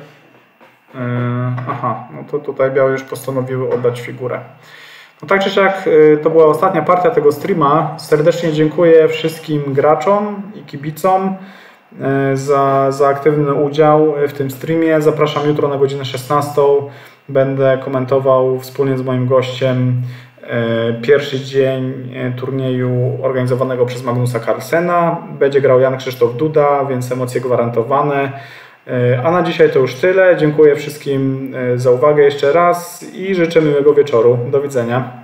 Aha, no to tutaj białe już postanowiły oddać figurę. No tak czy siak, to była ostatnia partia tego streama. Serdecznie dziękuję wszystkim graczom i kibicom za, za aktywny udział w tym streamie. Zapraszam jutro na godzinę szesnastą. Będę komentował wspólnie z moim gościem Pierwszy dzień turnieju organizowanego przez Magnusa Carlsena. Będzie grał Jan Krzysztof Duda, więc emocje gwarantowane. A na dzisiaj to już tyle. Dziękuję wszystkim za uwagę jeszcze raz i życzę miłego wieczoru. Do widzenia.